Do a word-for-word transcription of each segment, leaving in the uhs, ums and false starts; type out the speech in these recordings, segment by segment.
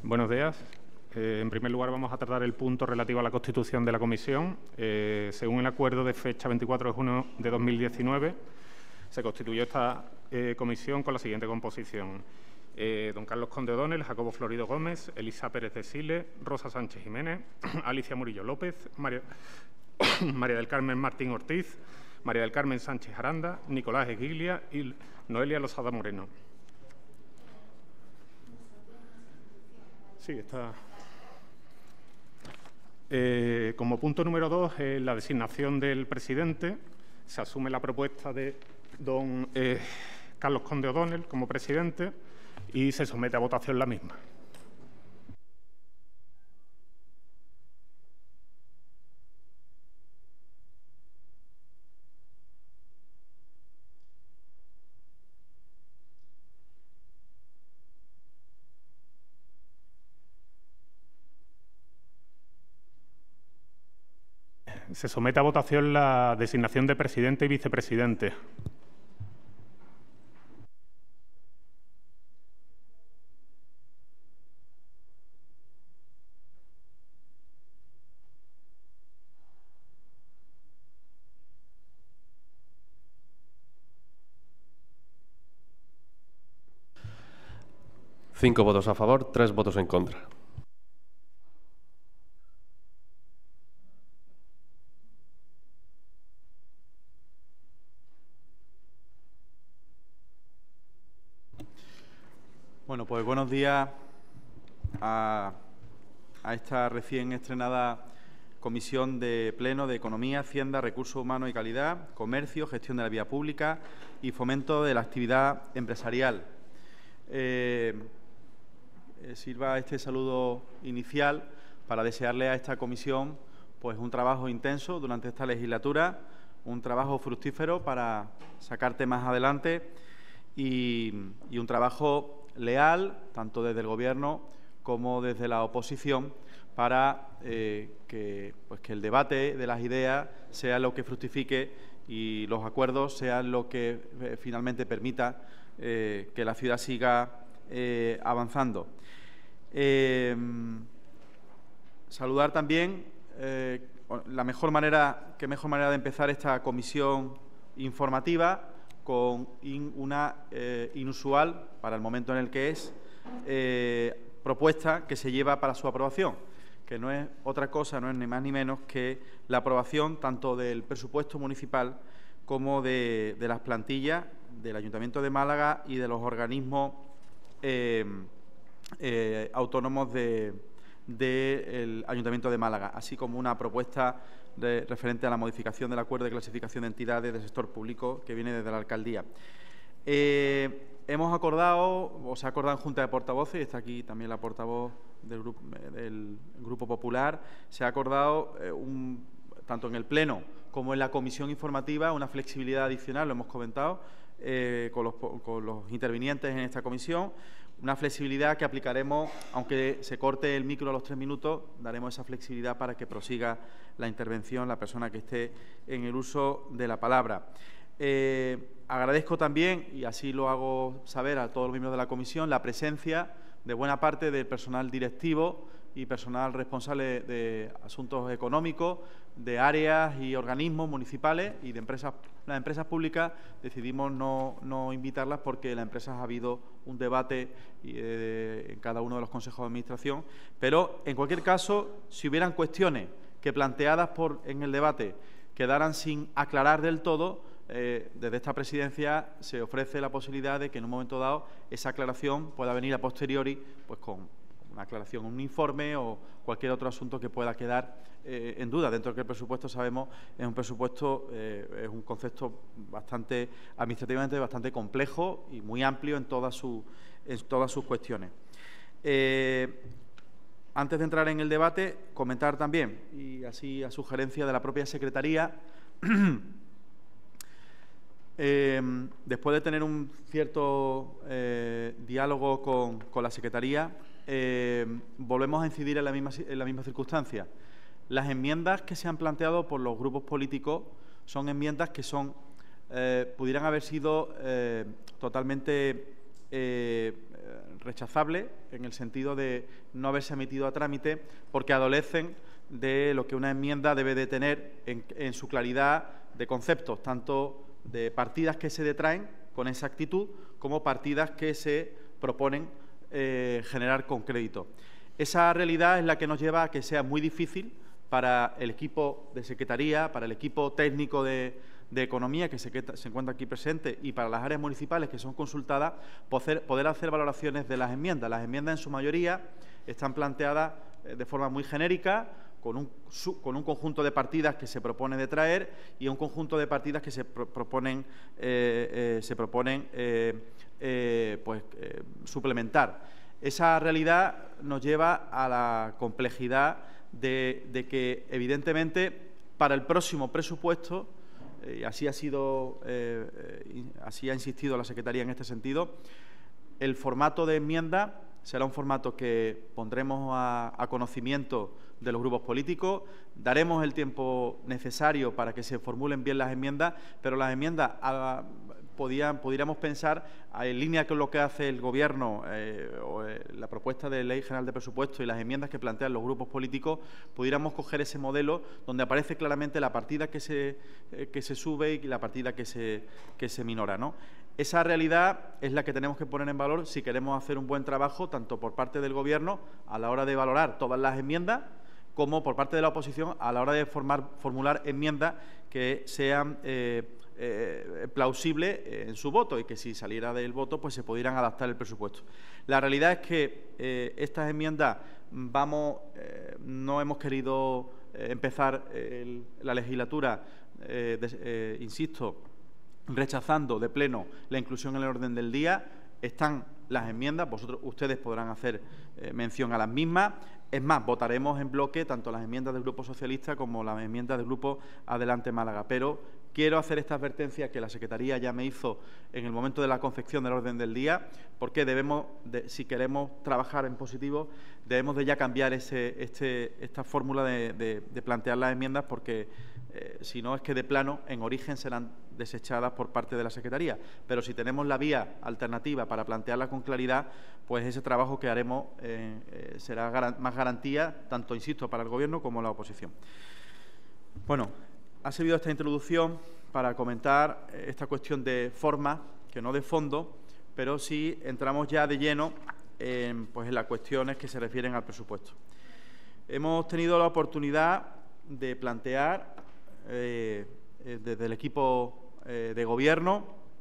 Buenos días. Eh, en primer lugar, vamos a tratar el punto relativo a la constitución de la comisión. Eh, según el acuerdo de fecha veinticuatro de junio de dos mil diecinueve, se constituyó esta eh, comisión con la siguiente composición. Eh, don Carlos Conde O'Donnell, Jacobo Florido Gómez, Elisa Pérez de Sile, Rosa Sánchez Jiménez, Alicia Murillo López, María, María del Carmen Martín Ortiz, María del Carmen Sánchez Aranda, Nicolás Esguiglia y Noelia Losada Moreno. Sí, está. Eh, como punto número dos, eh, la designación del presidente. Se asume la propuesta de don eh, Carlos Conde O'Donnell como presidente y se somete a votación la misma. Se somete a votación la designación de presidente y vicepresidente. Cinco votos a favor, tres votos en contra. Bueno, pues buenos días a, a esta recién estrenada Comisión de Pleno de Economía, Hacienda, Recursos Humanos y Calidad, Comercio, Gestión de la Vía Pública y Fomento de la Actividad Empresarial. Eh, eh, sirva este saludo inicial para desearle a esta comisión pues, un trabajo intenso durante esta legislatura, un trabajo fructífero para sacar temas adelante y, y un trabajo leal, tanto desde el Gobierno como desde la oposición, para eh, que, pues, que el debate de las ideas sea lo que fructifique y los acuerdos sean lo que eh, finalmente permita eh, que la ciudad siga eh, avanzando. Eh, saludar también eh, la mejor manera, qué mejor manera de empezar esta comisión informativa con in, una eh, inusual, para el momento en el que es, eh, propuesta que se lleva para su aprobación, que no es otra cosa, no es ni más ni menos que la aprobación tanto del presupuesto municipal como de, de las plantillas del Ayuntamiento de Málaga y de los organismos eh, eh, autónomos del de, de Ayuntamiento de Málaga, así como una propuesta de, referente a la modificación del acuerdo de clasificación de entidades del sector público que viene desde la alcaldía. Eh, hemos acordado, o se ha acordado en Junta de Portavoces, y está aquí también la portavoz del Grupo, del grupo Popular, se ha acordado eh, un, tanto en el Pleno como en la comisión informativa una flexibilidad adicional, lo hemos comentado eh, con, los, con los intervinientes en esta comisión, una flexibilidad que aplicaremos, aunque se corte el micro a los tres minutos, daremos esa flexibilidad para que prosiga la intervención la persona que esté en el uso de la palabra. Eh, agradezco también, y así lo hago saber a todos los miembros de la comisión, la presencia de buena parte del personal directivo y personal responsable de asuntos económicos, de áreas y organismos municipales y de empresas. Las empresas públicas decidimos no, no invitarlas porque en las empresas ha habido un debate eh, en cada uno de los consejos de administración, pero en cualquier caso, si hubieran cuestiones que planteadas por, en el debate quedaran sin aclarar del todo, eh, desde esta presidencia se ofrece la posibilidad de que en un momento dado esa aclaración pueda venir a posteriori pues con una aclaración, un informe o cualquier otro asunto que pueda quedar eh, en duda. Dentro de que el presupuesto, sabemos, es un presupuesto, eh, es un concepto bastante, administrativamente bastante complejo y muy amplio en todas, su, en todas sus cuestiones. Eh, antes de entrar en el debate, comentar también, y así a sugerencia de la propia Secretaría, Eh, después de tener un cierto eh, diálogo con, con la Secretaría, eh, volvemos a incidir en la, misma, en la misma circunstancia. Las enmiendas que se han planteado por los grupos políticos son enmiendas que son, eh, pudieran haber sido eh, totalmente eh, rechazables en el sentido de no haberse emitido a trámite porque adolecen de lo que una enmienda debe de tener en, en su claridad de conceptos, tanto de partidas que se detraen con exactitud como partidas que se proponen eh, generar con crédito. Esa realidad es la que nos lleva a que sea muy difícil para el equipo de Secretaría, para el equipo técnico de, de Economía que se, se encuentra aquí presente y para las áreas municipales que son consultadas, poder, poder hacer valoraciones de las enmiendas. Las enmiendas en su mayoría están planteadas de forma muy genérica, con un, con un conjunto de partidas que se propone de traer y un conjunto de partidas que se pro, proponen, eh, eh, se proponen eh, eh, pues, eh, suplementar. Esa realidad nos lleva a la complejidad de, de que, evidentemente, para el próximo presupuesto, y eh, así ha sido, eh, eh, así ha insistido la Secretaría en este sentido, el formato de enmienda será un formato que pondremos a, a conocimiento de los grupos políticos, daremos el tiempo necesario para que se formulen bien las enmiendas, pero las enmiendas a, podían, podríamos pensar en línea con lo que hace el Gobierno eh, o eh, la propuesta de Ley General de Presupuestos y las enmiendas que plantean los grupos políticos, pudiéramos coger ese modelo donde aparece claramente la partida que se, eh, que se sube y la partida que se, que se minora, ¿no? Esa realidad es la que tenemos que poner en valor si queremos hacer un buen trabajo, tanto por parte del Gobierno a la hora de valorar todas las enmiendas, como por parte de la oposición a la hora de formar, formular enmiendas que sean eh, eh, plausibles en su voto y que si saliera del voto pues se pudieran adaptar el presupuesto. La realidad es que eh, estas enmiendas vamos, eh, no hemos querido eh, empezar el, la legislatura, eh, de, eh, insisto, rechazando de pleno la inclusión en el orden del día. Están las enmiendas, vosotros, ustedes podrán hacer eh, mención a las mismas. Es más, votaremos en bloque tanto las enmiendas del Grupo Socialista como las enmiendas del Grupo Adelante Málaga. Pero quiero hacer esta advertencia que la Secretaría ya me hizo en el momento de la confección del orden del día, porque debemos, de, si queremos trabajar en positivo, debemos de ya cambiar ese, este, esta fórmula de, de, de plantear las enmiendas, porque eh, si no es que de plano, en origen serán desechadas por parte de la Secretaría. Pero si tenemos la vía alternativa para plantearla con claridad, pues ese trabajo que haremos eh, eh, será garan- más garantía, tanto, insisto, para el Gobierno como la oposición. Bueno, ha servido esta introducción para comentar esta cuestión de forma, que no de fondo, pero sí entramos ya de lleno en, pues, en las cuestiones que se refieren al presupuesto. Hemos tenido la oportunidad de plantear eh, eh, desde el equipo eh, de Gobierno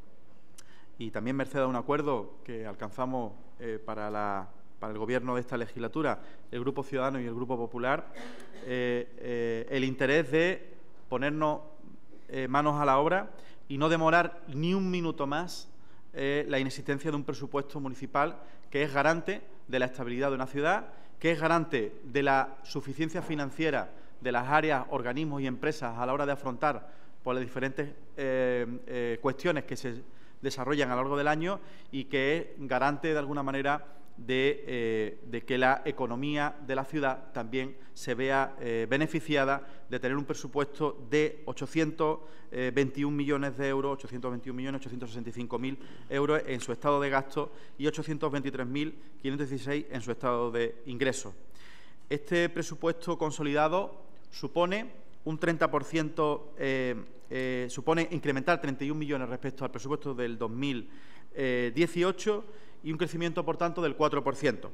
y también merced a un acuerdo que alcanzamos eh, para, la, para el Gobierno de esta legislatura, el Grupo Ciudadano y el Grupo Popular, eh, eh, el interés de ponernos eh, manos a la obra y no demorar ni un minuto más eh, la inexistencia de un presupuesto municipal que es garante de la estabilidad de una ciudad, que es garante de la suficiencia financiera de las áreas, organismos y empresas a la hora de afrontar por las diferentes eh, eh, cuestiones que se desarrollan a lo largo del año y que es garante de alguna manera de, eh, de que la economía de la ciudad también se vea eh, beneficiada de tener un presupuesto de ochocientos veintiún millones de euros, ochocientos veintiún millones ochocientos sesenta y cinco mil euros en su estado de gasto y ochocientos veintitrés mil quinientos dieciséis en su estado de ingresos. Este presupuesto consolidado supone un treinta por ciento, eh, eh, supone incrementar treinta y un millones respecto al presupuesto del dos mil dieciocho y un crecimiento, por tanto, del cuatro por ciento.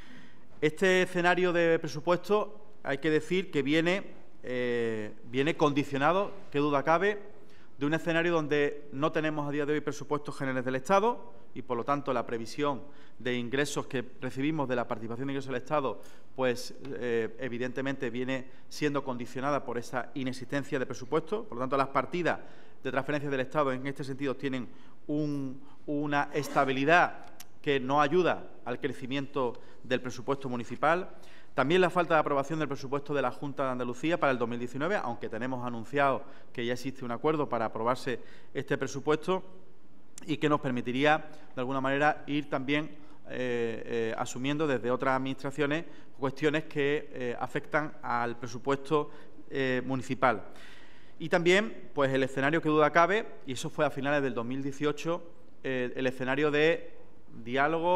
Este escenario de presupuesto hay que decir que viene, eh, viene condicionado, qué duda cabe, de un escenario donde no tenemos a día de hoy presupuestos generales del Estado y, por lo tanto, la previsión de ingresos que recibimos de la participación de ingresos del Estado, pues, eh, evidentemente, viene siendo condicionada por esa inexistencia de presupuesto. Por lo tanto, las partidas de transferencias del Estado, en este sentido, tienen un, una estabilidad que no ayuda al crecimiento del presupuesto municipal. También la falta de aprobación del presupuesto de la Junta de Andalucía para el dos mil diecinueve, aunque tenemos anunciado que ya existe un acuerdo para aprobarse este presupuesto y que nos permitiría, de alguna manera, ir también eh, eh, asumiendo desde otras administraciones cuestiones que eh, afectan al presupuesto eh, municipal. Y también, pues, el escenario que duda cabe, y eso fue a finales del dos mil dieciocho, eh, el escenario de diálogo,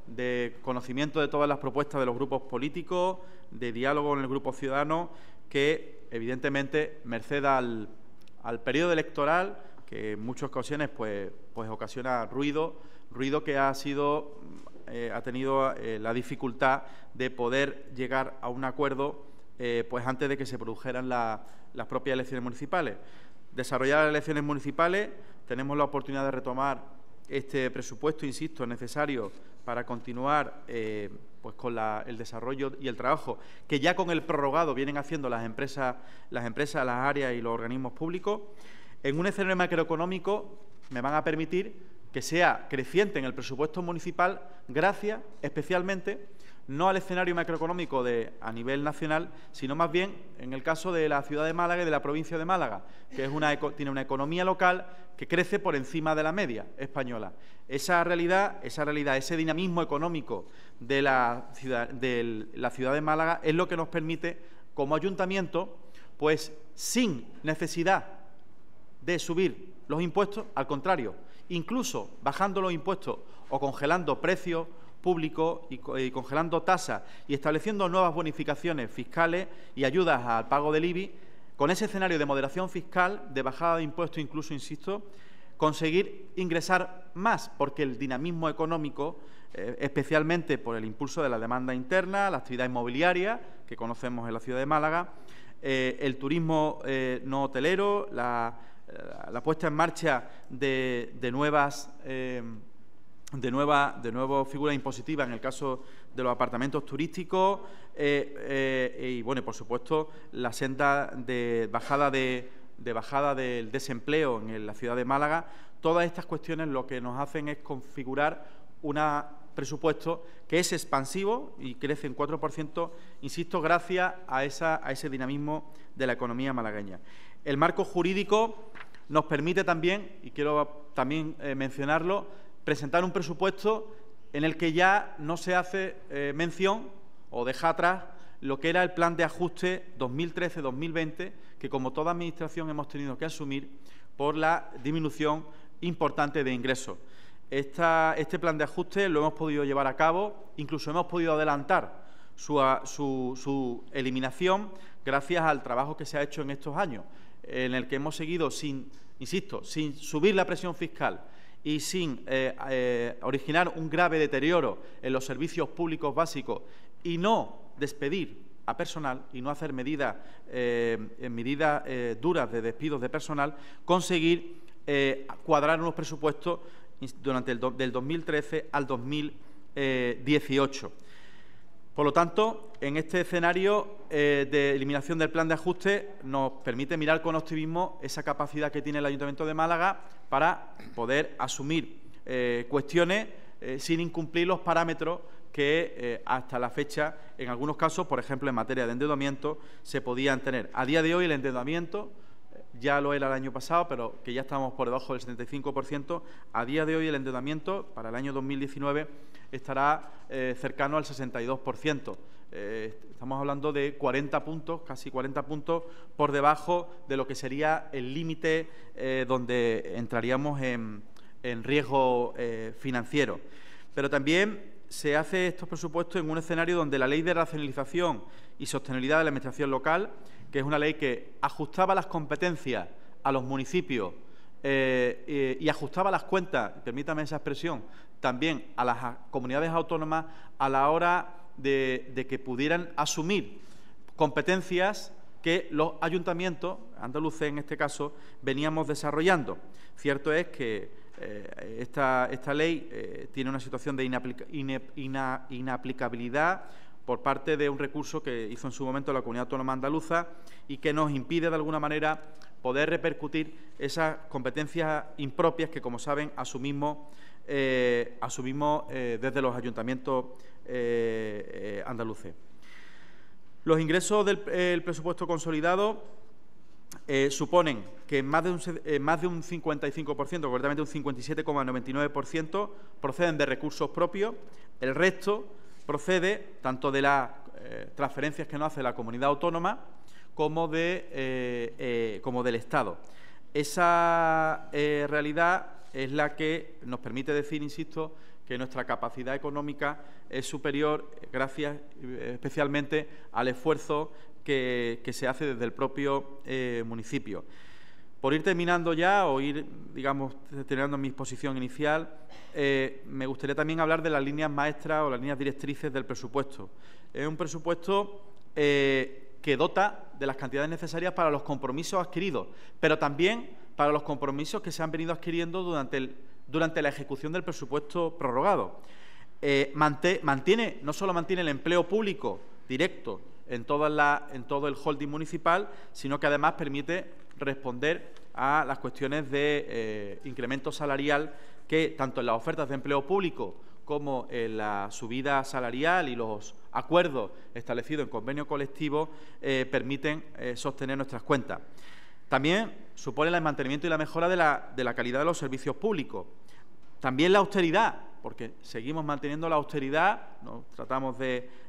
de conocimiento de todas las propuestas de los grupos políticos, de diálogo con el grupo ciudadano, que evidentemente, merced al, al periodo electoral, que en muchas ocasiones pues, pues ocasiona ruido, ruido que ha sido, eh, ha tenido eh, la dificultad de poder llegar a un acuerdo eh, pues antes de que se produjeran la, las propias elecciones municipales. Desarrollar las elecciones municipales, tenemos la oportunidad de retomar este presupuesto, insisto, necesario para continuar eh, pues con la, el desarrollo y el trabajo que ya con el prorrogado vienen haciendo las empresas, las empresas, las áreas y los organismos públicos. En un escenario macroeconómico me van a permitir que sea creciente en el presupuesto municipal gracias especialmente no al escenario macroeconómico de, a nivel nacional, sino más bien en el caso de la ciudad de Málaga y de la provincia de Málaga, que es una, tiene una economía local que crece por encima de la media española. Esa realidad, esa realidad, ese dinamismo económico de la ciudad de, la ciudad de Málaga es lo que nos permite, como ayuntamiento, pues sin necesidad de subir los impuestos, al contrario, incluso bajando los impuestos o congelando precios públicos y, y congelando tasas y estableciendo nuevas bonificaciones fiscales y ayudas al pago del I B I, con ese escenario de moderación fiscal, de bajada de impuestos, incluso, insisto, conseguir ingresar más, porque el dinamismo económico, eh, especialmente por el impulso de la demanda interna, la actividad inmobiliaria, que conocemos en la ciudad de Málaga, eh, el turismo eh, no hotelero, la, la puesta en marcha de, de nuevas... Eh, De, nueva, de nuevas figuras impositivas en el caso de los apartamentos turísticos eh, eh, y, bueno, por supuesto, la senda de bajada, de, de bajada del desempleo en la ciudad de Málaga. Todas estas cuestiones lo que nos hacen es configurar un presupuesto que es expansivo y crece en cuatro por ciento, insisto, gracias a, esa, a ese dinamismo de la economía malagueña. El marco jurídico nos permite también, y quiero también eh, mencionarlo, presentar un presupuesto en el que ya no se hace eh, mención o deja atrás lo que era el plan de ajuste dos mil trece dos mil veinte, que como toda administración hemos tenido que asumir por la disminución importante de ingresos. Esta, este plan de ajuste lo hemos podido llevar a cabo, incluso hemos podido adelantar su, su, su eliminación gracias al trabajo que se ha hecho en estos años, en el que hemos seguido sin, insisto, sin subir la presión fiscal y sin eh, eh, originar un grave deterioro en los servicios públicos básicos y no despedir a personal y no hacer medidas, eh, medidas eh, duras de despidos de personal, conseguir eh, cuadrar unos presupuestos durante el do, del dos mil trece al dos mil dieciocho. Por lo tanto, en este escenario eh, de eliminación del plan de ajuste nos permite mirar con optimismo esa capacidad que tiene el Ayuntamiento de Málaga para poder asumir eh, cuestiones eh, sin incumplir los parámetros que eh, hasta la fecha, en algunos casos, por ejemplo, en materia de endeudamiento, se podían tener. A día de hoy el endeudamiento, ya lo era el año pasado, pero que ya estamos por debajo del setenta y cinco por ciento, a día de hoy el endeudamiento para el año dos mil diecinueve estará eh, cercano al sesenta y dos por ciento. Eh, estamos hablando de cuarenta puntos, casi cuarenta puntos por debajo de lo que sería el límite eh, donde entraríamos en, en riesgo eh, financiero. Pero también se hace estos presupuestos en un escenario donde la Ley de Racionalización y Sostenibilidad de la Administración Local, que es una ley que ajustaba las competencias a los municipios eh, eh, y ajustaba las cuentas, permítame esa expresión, también a las comunidades autónomas a la hora de, de que pudieran asumir competencias que los ayuntamientos, andaluces en este caso, veníamos desarrollando. Cierto es que eh, esta, esta ley eh, tiene una situación de inaplica, ina, ina, inaplicabilidad por parte de un recurso que hizo en su momento la Comunidad Autónoma Andaluza y que nos impide de alguna manera poder repercutir esas competencias impropias que, como saben, asumimos, eh, asumimos eh, desde los ayuntamientos eh, eh, andaluces. Los ingresos del el presupuesto consolidado eh, suponen que más de, un, eh, más de un cincuenta y cinco por ciento, concretamente un cincuenta y siete coma noventa y nueve por ciento, proceden de recursos propios. El resto procede tanto de las eh, transferencias que nos hace la comunidad autónoma como, de, eh, eh, como del Estado. Esa eh, realidad es la que nos permite decir, insisto, que nuestra capacidad económica es superior gracias especialmente al esfuerzo que, que se hace desde el propio eh, municipio. Por ir terminando ya, o ir, digamos, terminando mi exposición inicial, eh, me gustaría también hablar de las líneas maestras o las líneas directrices del presupuesto. Es un presupuesto eh, que dota de las cantidades necesarias para los compromisos adquiridos, pero también para los compromisos que se han venido adquiriendo durante, el, durante la ejecución del presupuesto prorrogado. Eh, mantiene, no solo mantiene el empleo público directo en, toda la, en todo el holding municipal, sino que además permite responder a las cuestiones de eh, incremento salarial que, tanto en las ofertas de empleo público como en la subida salarial y los acuerdos establecidos en convenio colectivo, eh, permiten eh, sostener nuestras cuentas. También supone el mantenimiento y la mejora de la, de la calidad de los servicios públicos. También la austeridad, porque seguimos manteniendo la austeridad, no tratamos de eh,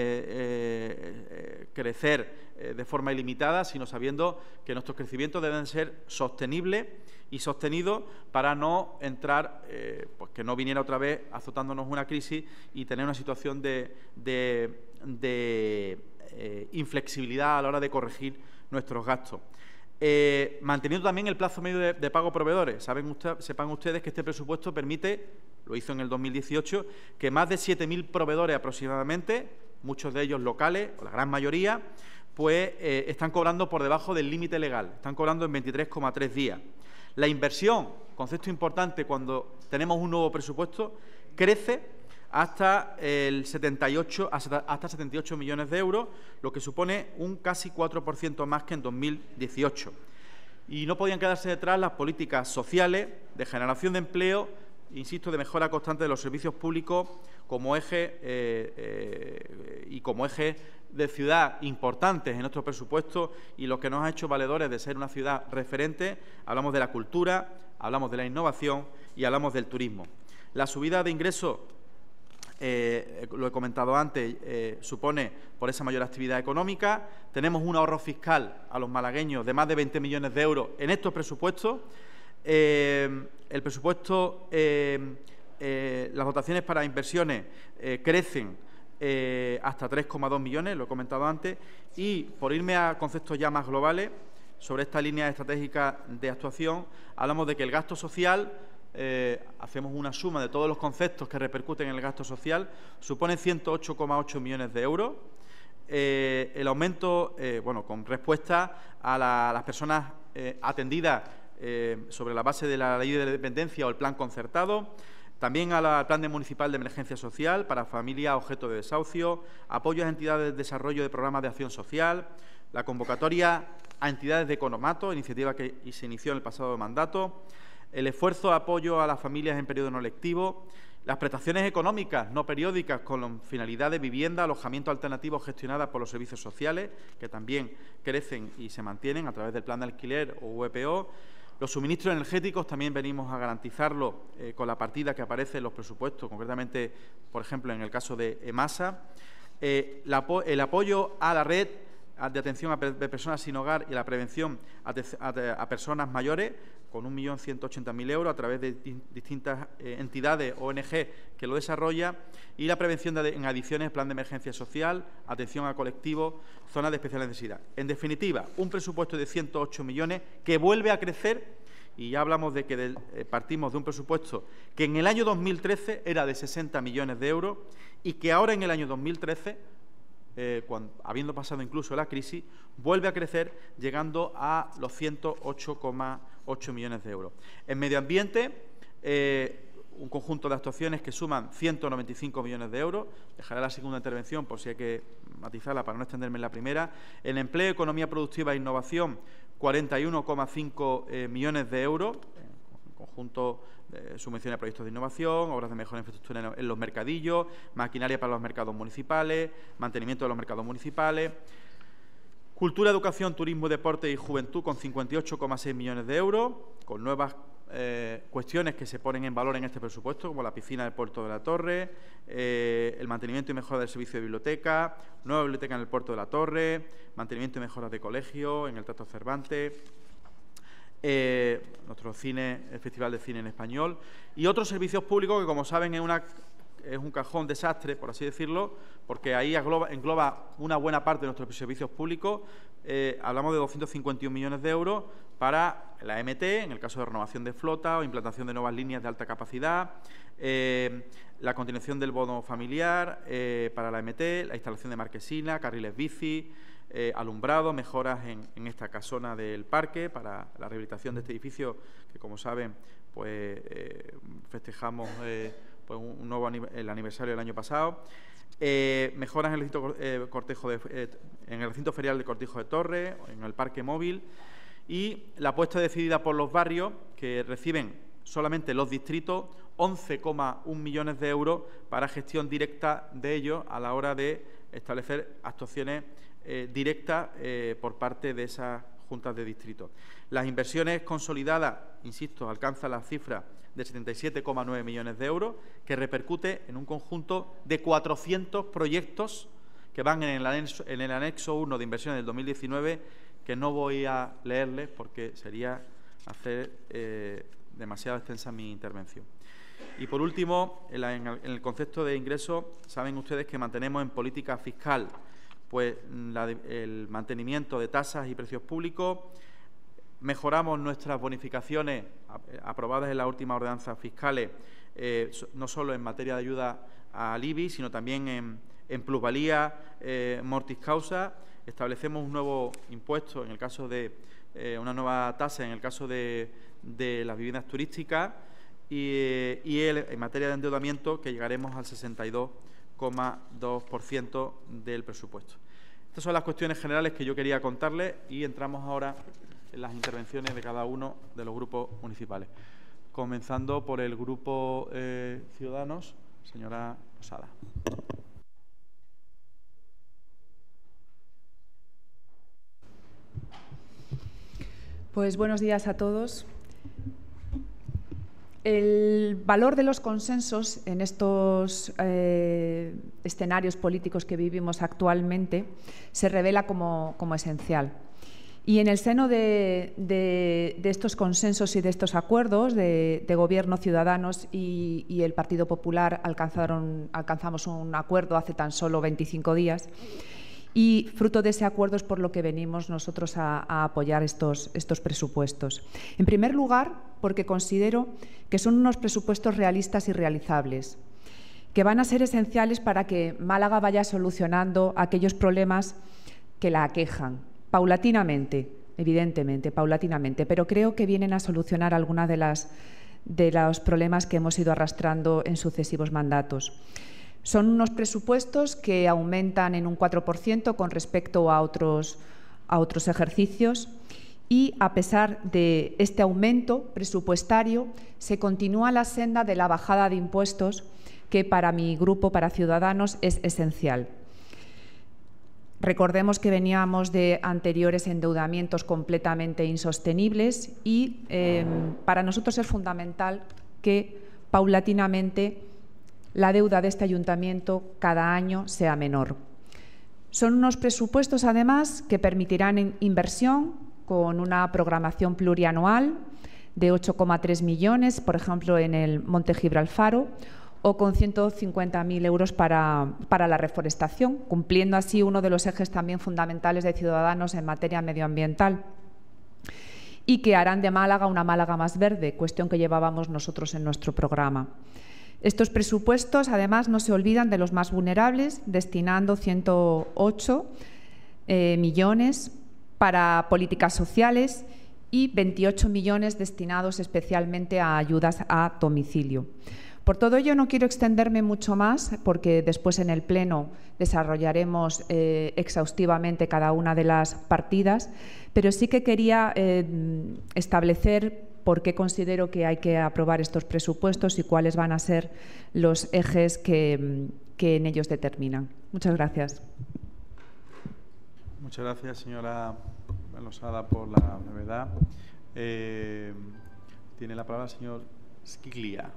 eh, eh, crecer eh, de forma ilimitada, sino sabiendo que nuestros crecimientos deben ser sostenibles y sostenidos para no entrar, eh, pues que no viniera otra vez azotándonos una crisis y tener una situación de, de, de eh, inflexibilidad a la hora de corregir nuestros gastos. Eh, manteniendo también el plazo medio de, de pago a proveedores. Saben usted, sepan ustedes que este presupuesto permite, lo hizo en el dos mil dieciocho, que más de siete mil proveedores aproximadamente, muchos de ellos locales, o la gran mayoría, pues eh, están cobrando por debajo del límite legal, están cobrando en veintitrés coma tres días. La inversión, concepto importante cuando tenemos un nuevo presupuesto, crece hasta el setenta y ocho, hasta setenta y ocho millones de euros, lo que supone un casi cuatro por ciento más que en dos mil dieciocho. Y no podían quedarse detrás las políticas sociales de generación de empleo, insisto, de mejora constante de los servicios públicos como eje eh, eh, y como eje de ciudad importantes en nuestro presupuesto y lo que nos ha hecho valedores de ser una ciudad referente. Hablamos de la cultura, hablamos de la innovación y hablamos del turismo. La subida de ingresos, Eh, lo he comentado antes, eh, supone por esa mayor actividad económica. Tenemos un ahorro fiscal a los malagueños de más de veinte millones de euros en estos presupuestos. Eh, el presupuesto, eh, eh, las dotaciones para inversiones eh, crecen eh, hasta tres coma dos millones, lo he comentado antes. Y por irme a conceptos ya más globales, sobre esta línea estratégica de actuación, hablamos de que el gasto social, Eh, hacemos una suma de todos los conceptos que repercuten en el gasto social, supone ciento ocho coma ocho millones de euros. Eh, el aumento, eh, bueno, con respuesta a, la, a las personas eh, atendidas eh, sobre la base de la ley de dependencia o el plan concertado, también al plan de municipal de emergencia social para familias objeto de desahucio, apoyo a entidades de desarrollo de programas de acción social, la convocatoria a entidades de economato, iniciativa que se inició en el pasado mandato, el esfuerzo de apoyo a las familias en periodo no lectivo, las prestaciones económicas no periódicas con finalidad de vivienda, alojamiento alternativo gestionadas por los servicios sociales, que también crecen y se mantienen a través del plan de alquiler o V P O. Los suministros energéticos también venimos a garantizarlo eh, con la partida que aparece en los presupuestos, concretamente, por ejemplo, en el caso de EMASA. Eh, la, el apoyo a la red de atención a de personas sin hogar y la prevención a, a, a personas mayores, con un millón ciento ochenta mil euros a través de distintas eh, entidades O N G que lo desarrolla, y la prevención de, en adicciones, plan de emergencia social, atención a colectivos, zonas de especial necesidad. En definitiva, un presupuesto de ciento ocho millones que vuelve a crecer, y ya hablamos de que del, eh, partimos de un presupuesto que en el año dos mil trece era de sesenta millones de euros y que ahora en el año dos mil trece, Eh, cuando, habiendo pasado incluso la crisis, vuelve a crecer llegando a los ciento ocho coma ocho millones de euros. En medio ambiente, eh, un conjunto de actuaciones que suman ciento noventa y cinco millones de euros. Dejaré la segunda intervención por si hay que matizarla para no extenderme en la primera. En empleo, economía productiva e innovación, cuarenta y uno coma cinco eh, millones de euros. Conjunto de subvenciones a proyectos de innovación, obras de mejora de infraestructura en los mercadillos, maquinaria para los mercados municipales, mantenimiento de los mercados municipales, cultura, educación, turismo, deporte y juventud con cincuenta y ocho coma seis millones de euros, con nuevas eh, cuestiones que se ponen en valor en este presupuesto, como la piscina del Puerto de la Torre, eh, el mantenimiento y mejora del servicio de biblioteca, nueva biblioteca en el Puerto de la Torre, mantenimiento y mejoras de colegio en el Teatro Cervantes. eh, nuestro cine, el Festival de Cine en Español, y otros servicios públicos que, como saben, es, una, es un cajón desastre, por así decirlo, porque ahí engloba, engloba una buena parte de nuestros servicios públicos. Eh, hablamos de doscientos cincuenta y un millones de euros para la M T, en el caso de renovación de flota o implantación de nuevas líneas de alta capacidad, eh, la continuación del bono familiar eh, para la M T, la instalación de marquesina, carriles bici, eh, alumbrado, mejoras en, en esta casona del parque para la rehabilitación de este edificio que, como saben, pues eh, festejamos eh, pues un nuevo el aniversario del año pasado. Eh, mejoras en el, recinto, eh, cortejo de, eh, en el recinto ferial de Cortijo de Torres, en el parque móvil, y la apuesta decidida por los barrios, que reciben solamente los distritos once coma uno millones de euros para gestión directa de ellos a la hora de establecer actuaciones eh, directas eh, por parte de esas juntas de distrito. Las inversiones consolidadas, insisto, alcanzan la cifra de setenta y siete coma nueve millones de euros, que repercute en un conjunto de cuatrocientos proyectos que van en el anexo, en el anexo uno de inversiones del dos mil diecinueve, que no voy a leerles porque sería hacer eh, demasiado extensa mi intervención. Y, por último, en, la, en el concepto de ingresos, saben ustedes que mantenemos en política fiscal pues la, el mantenimiento de tasas y precios públicos. Mejoramos nuestras bonificaciones aprobadas en las últimas ordenanzas fiscales, eh, no solo en materia de ayuda al I B I, sino también en, en plusvalía, eh, mortis causa. Establecemos un nuevo impuesto, en el caso de eh, una nueva tasa, en el caso de, de las viviendas turísticas, y, y el, en materia de endeudamiento, que llegaremos al sesenta y dos coma dos por ciento del presupuesto. Estas son las cuestiones generales que yo quería contarles y entramos ahora en las intervenciones de cada uno de los grupos municipales. Comenzando por el Grupo eh, Ciudadanos, señora Losada. Pues buenos días a todos. El valor de los consensos en estos eh, escenarios políticos que vivimos actualmente se revela como, como esencial. Y en el seno de, de, de estos consensos y de estos acuerdos de, de Gobierno, Ciudadanos y, y el Partido Popular alcanzaron, alcanzamos un acuerdo hace tan solo veinticinco días. Y fruto de ese acuerdo es por lo que venimos nosotros a, a apoyar estos, estos presupuestos. En primer lugar, porque considero que son unos presupuestos realistas y realizables, que van a ser esenciales para que Málaga vaya solucionando aquellos problemas que la aquejan, paulatinamente, evidentemente, paulatinamente, pero creo que vienen a solucionar algunas de, las, de los problemas que hemos ido arrastrando en sucesivos mandatos. Son unos presupuestos que aumentan en un cuatro por ciento con respecto a otros, a otros ejercicios y, a pesar de este aumento presupuestario, se continúa la senda de la bajada de impuestos que para mi grupo, para Ciudadanos, es esencial. Recordemos que veníamos de anteriores endeudamientos completamente insostenibles y eh, para nosotros es fundamental que paulatinamente la deuda de este ayuntamiento cada año sea menor. Son unos presupuestos, además, que permitirán inversión con una programación plurianual de ocho coma tres millones, por ejemplo, en el Monte Gibralfaro, o con ciento cincuenta mil euros para, para la reforestación, cumpliendo así uno de los ejes también fundamentales de Ciudadanos en materia medioambiental, y que harán de Málaga una Málaga más verde, cuestión que llevábamos nosotros en nuestro programa. Estos presupuestos, además, no se olvidan de los más vulnerables, destinando ciento ocho eh, millones para políticas sociales y veintiocho millones destinados especialmente a ayudas a domicilio. Por todo ello, no quiero extenderme mucho más, porque después en el Pleno desarrollaremos eh, exhaustivamente cada una de las partidas, pero sí que quería eh, establecer por qué considero que hay que aprobar estos presupuestos y cuáles van a ser los ejes que, que en ellos determinan. Muchas gracias. Muchas gracias, señora Losada, por la brevedad. Eh, tiene la palabra el señor Schiglia.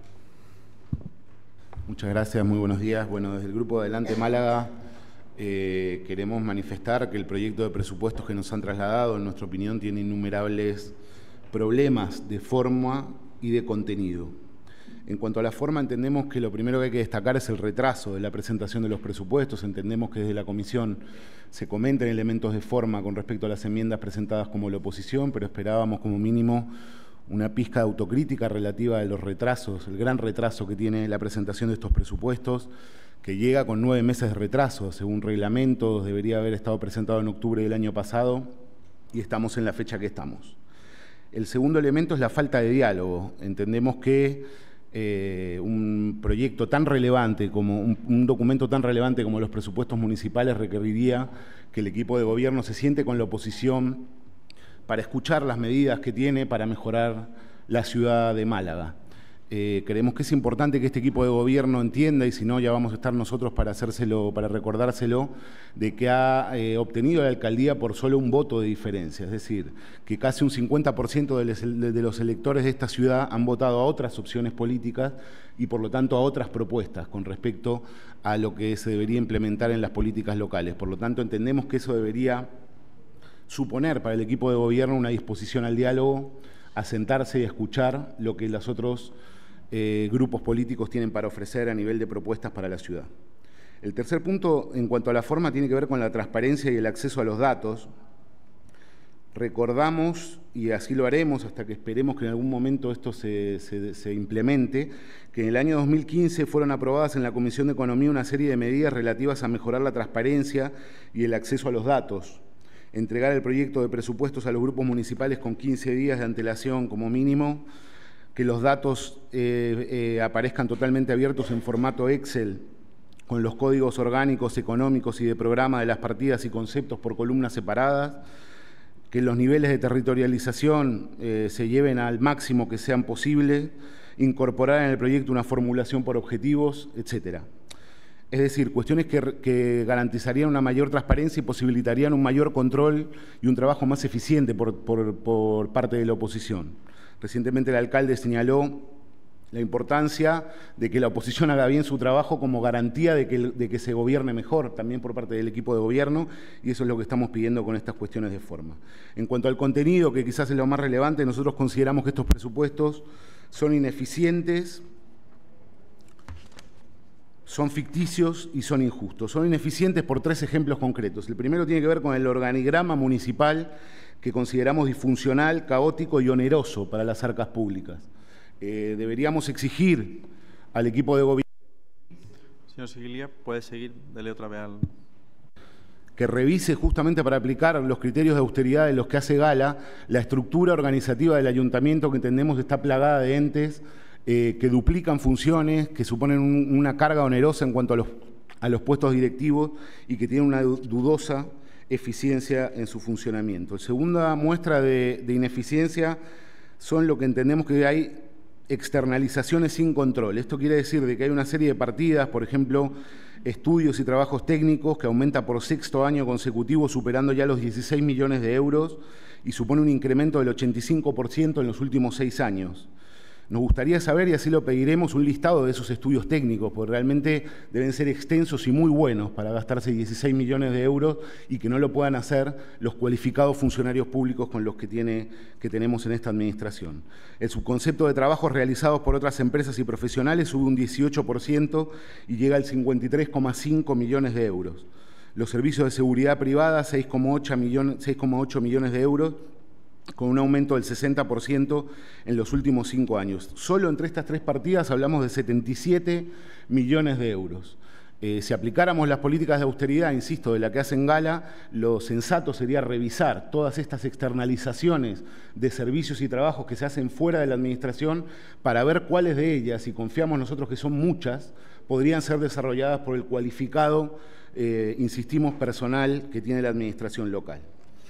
Muchas gracias, muy buenos días. Bueno, desde el Grupo Adelante Málaga eh, queremos manifestar que el proyecto de presupuestos que nos han trasladado, en nuestra opinión, tiene innumerables problemas de forma y de contenido. En cuanto a la forma, entendemos que lo primero que hay que destacar es el retraso de la presentación de los presupuestos. Entendemos que desde la Comisión se comentan elementos de forma con respecto a las enmiendas presentadas como la oposición, pero esperábamos como mínimo una pizca de autocrítica relativa a los retrasos, el gran retraso que tiene la presentación de estos presupuestos, que llega con nueve meses de retraso. Según reglamento, debería haber estado presentado en octubre del año pasado y estamos en la fecha que estamos. El segundo elemento es la falta de diálogo. Entendemos que Eh, un proyecto tan relevante, como un, un documento tan relevante como los presupuestos municipales requeriría que el equipo de gobierno se siente con la oposición para escuchar las medidas que tiene para mejorar la ciudad de Málaga. Eh, creemos que es importante que este equipo de gobierno entienda, y si no ya vamos a estar nosotros para hacérselo, para recordárselo, de que ha eh, obtenido la alcaldía por solo un voto de diferencia, es decir, que casi un cincuenta por ciento de los electores de esta ciudad han votado a otras opciones políticas y por lo tanto a otras propuestas con respecto a lo que se debería implementar en las políticas locales. Por lo tanto, entendemos que eso debería suponer para el equipo de gobierno una disposición al diálogo, a sentarse y a escuchar lo que los otros Eh, grupos políticos tienen para ofrecer a nivel de propuestas para la ciudad. El tercer punto, en cuanto a la forma, tiene que ver con la transparencia y el acceso a los datos. Recordamos, y así lo haremos hasta que esperemos que en algún momento esto se, se, se implemente, que en el año dos mil quince fueron aprobadas en la Comisión de Economía una serie de medidas relativas a mejorar la transparencia y el acceso a los datos. Entregar el proyecto de presupuestos a los grupos municipales con quince días de antelación como mínimo, que los datos eh, eh, aparezcan totalmente abiertos en formato Excel, con los códigos orgánicos, económicos y de programa de las partidas y conceptos por columnas separadas, que los niveles de territorialización eh, se lleven al máximo que sean posibles, incorporar en el proyecto una formulación por objetivos, etcétera. Es decir, cuestiones que, que garantizarían una mayor transparencia y posibilitarían un mayor control y un trabajo más eficiente por, por, por parte de la oposición. Recientemente el alcalde señaló la importancia de que la oposición haga bien su trabajo como garantía de que, de que se gobierne mejor, también por parte del equipo de gobierno, y eso es lo que estamos pidiendo con estas cuestiones de forma. En cuanto al contenido, que quizás es lo más relevante, nosotros consideramos que estos presupuestos son ineficientes, son ficticios y son injustos. Son ineficientes por tres ejemplos concretos. El primero tiene que ver con el organigrama municipal, que consideramos disfuncional, caótico y oneroso para las arcas públicas. Eh, deberíamos exigir al equipo de gobierno... Señor Siguilia, puede seguir, dele otra vez al... que revise justamente para aplicar los criterios de austeridad de los que hace gala la estructura organizativa del ayuntamiento, que entendemos está plagada de entes eh, que duplican funciones, que suponen un, una carga onerosa en cuanto a los, a los puestos directivos y que tienen una dudosa eficiencia en su funcionamiento. La segunda muestra de, de ineficiencia son lo que entendemos que hay externalizaciones sin control. Esto quiere decir de que hay una serie de partidas, por ejemplo, estudios y trabajos técnicos, que aumenta por sexto año consecutivo, superando ya los dieciséis millones de euros y supone un incremento del ochenta y cinco por ciento en los últimos seis años. Nos gustaría saber, y así lo pediremos, un listado de esos estudios técnicos, porque realmente deben ser extensos y muy buenos para gastarse dieciséis millones de euros y que no lo puedan hacer los cualificados funcionarios públicos con los que, tiene, que tenemos en esta administración. El subconcepto de trabajos realizados por otras empresas y profesionales sube un dieciocho por ciento y llega al cincuenta y tres coma cinco millones de euros. Los servicios de seguridad privada, seis coma ocho millones de euros, con un aumento del sesenta por ciento en los últimos cinco años. Solo entre estas tres partidas hablamos de setenta y siete millones de euros. Eh, si aplicáramos las políticas de austeridad, insisto, de la que hacen gala, lo sensato sería revisar todas estas externalizaciones de servicios y trabajos que se hacen fuera de la administración para ver cuáles de ellas, y confiamos nosotros que son muchas, podrían ser desarrolladas por el cualificado, eh, insistimos, personal que tiene la administración local.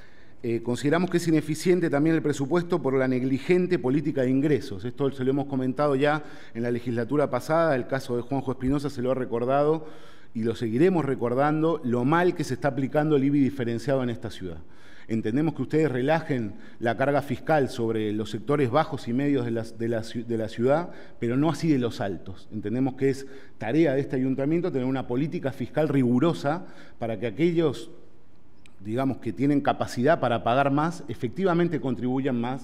Eh, consideramos que es ineficiente también el presupuesto por la negligente política de ingresos. Esto se lo hemos comentado ya en la legislatura pasada, el caso de Juanjo Espinosa se lo ha recordado y lo seguiremos recordando, lo mal que se está aplicando el I B I diferenciado en esta ciudad. Entendemos que ustedes relajen la carga fiscal sobre los sectores bajos y medios de la, de la, de la ciudad, pero no así de los altos. Entendemos que es tarea de este ayuntamiento tener una política fiscal rigurosa para que aquellos, digamos, que tienen capacidad para pagar más, efectivamente contribuyan más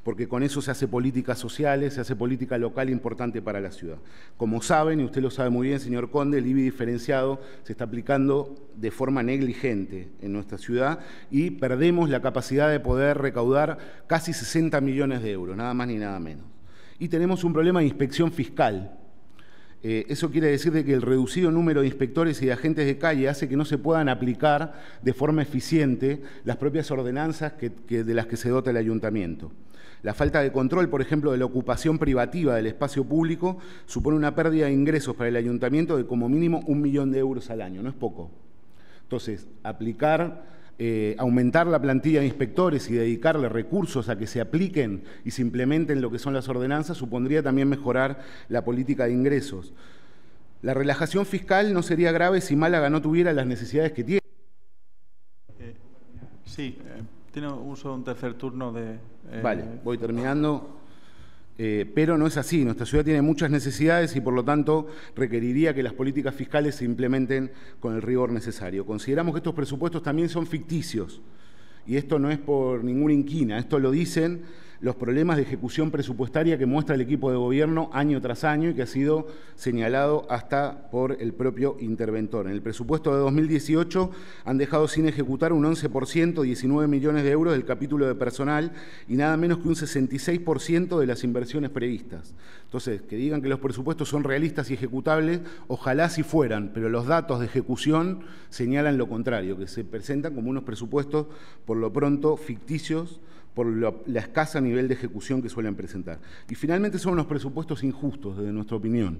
porque con eso se hace políticas sociales, se hace política local importante para la ciudad. Como saben, y usted lo sabe muy bien, señor Conde, el I B I diferenciado se está aplicando de forma negligente en nuestra ciudad y perdemos la capacidad de poder recaudar casi sesenta millones de euros, nada más ni nada menos. Y tenemos un problema de inspección fiscal. Eh, eso quiere decir de que el reducido número de inspectores y de agentes de calle hace que no se puedan aplicar de forma eficiente las propias ordenanzas que, que, de las que se dota el ayuntamiento. La falta de control, por ejemplo, de la ocupación privativa del espacio público supone una pérdida de ingresos para el ayuntamiento de como mínimo un millón de euros al año, no es poco. Entonces, aplicar... Eh, aumentar la plantilla de inspectores y dedicarle recursos a que se apliquen y se implementen lo que son las ordenanzas supondría también mejorar la política de ingresos. La relajación fiscal no sería grave si Málaga no tuviera las necesidades que tiene. Eh, sí, eh, tiene uso de un tercer turno de... Eh... Vale, voy terminando. Eh, pero no es así. Nuestra ciudad tiene muchas necesidades y, por lo tanto, requeriría que las políticas fiscales se implementen con el rigor necesario. Consideramos que estos presupuestos también son ficticios y esto no es por ninguna inquina. Esto lo dicen los problemas de ejecución presupuestaria que muestra el equipo de gobierno año tras año y que ha sido señalado hasta por el propio interventor. En el presupuesto de dos mil dieciocho han dejado sin ejecutar un once por ciento, diecinueve millones de euros del capítulo de personal y nada menos que un sesenta y seis por ciento de las inversiones previstas. Entonces, que digan que los presupuestos son realistas y ejecutables, ojalá si fueran, pero los datos de ejecución señalan lo contrario, que se presentan como unos presupuestos, por lo pronto, ficticios, por lo, la escasa nivel de ejecución que suelen presentar. Y finalmente son unos presupuestos injustos, desde nuestra opinión.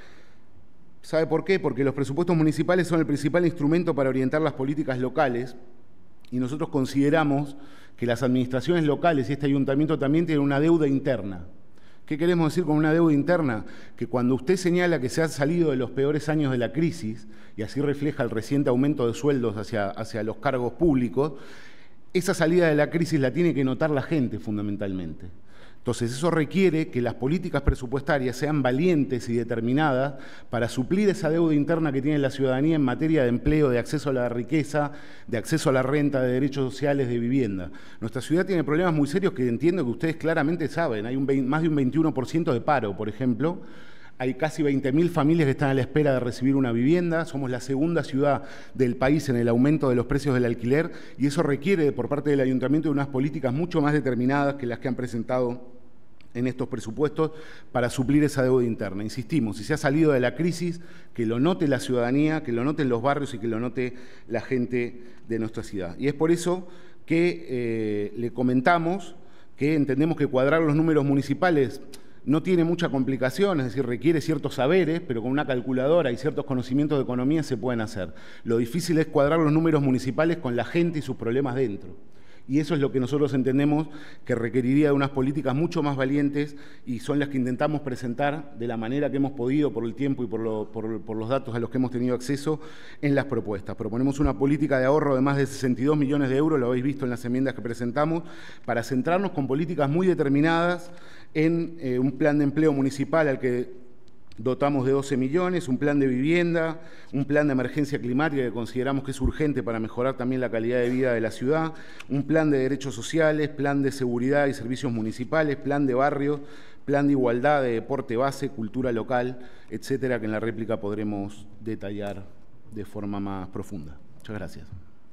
¿Sabe por qué? Porque los presupuestos municipales son el principal instrumento para orientar las políticas locales y nosotros consideramos que las administraciones locales y este ayuntamiento también tienen una deuda interna. ¿Qué queremos decir con una deuda interna? Que cuando usted señala que se ha salido de los peores años de la crisis, y así refleja el reciente aumento de sueldos hacia, hacia los cargos públicos, esa salida de la crisis la tiene que notar la gente fundamentalmente. Entonces, eso requiere que las políticas presupuestarias sean valientes y determinadas para suplir esa deuda interna que tiene la ciudadanía en materia de empleo, de acceso a la riqueza, de acceso a la renta, de derechos sociales, de vivienda. Nuestra ciudad tiene problemas muy serios que entiendo que ustedes claramente saben. Hay un veinte, más de un veintiuno por ciento de paro, por ejemplo. Hay casi veinte mil familias que están a la espera de recibir una vivienda. Somos la segunda ciudad del país en el aumento de los precios del alquiler y eso requiere por parte del ayuntamiento de unas políticas mucho más determinadas que las que han presentado en estos presupuestos para suplir esa deuda interna. Insistimos, si se ha salido de la crisis, que lo note la ciudadanía, que lo noten los barrios y que lo note la gente de nuestra ciudad. Y es por eso que eh, le comentamos que entendemos que cuadrar los números municipales no tiene mucha complicación, es decir, requiere ciertos saberes, pero con una calculadora y ciertos conocimientos de economía se pueden hacer. Lo difícil es cuadrar los números municipales con la gente y sus problemas dentro. Y eso es lo que nosotros entendemos que requeriría de unas políticas mucho más valientes y son las que intentamos presentar de la manera que hemos podido por el tiempo y por, lo, por, por los datos a los que hemos tenido acceso en las propuestas. Proponemos una política de ahorro de más de sesenta y dos millones de euros, lo habéis visto en las enmiendas que presentamos, para centrarnos con políticas muy determinadas en eh, un plan de empleo municipal al que dotamos de doce millones, un plan de vivienda, un plan de emergencia climática que consideramos que es urgente para mejorar también la calidad de vida de la ciudad, un plan de derechos sociales, plan de seguridad y servicios municipales, plan de barrios, plan de igualdad, de deporte base, cultura local, etcétera, que en la réplica podremos detallar de forma más profunda. Muchas gracias.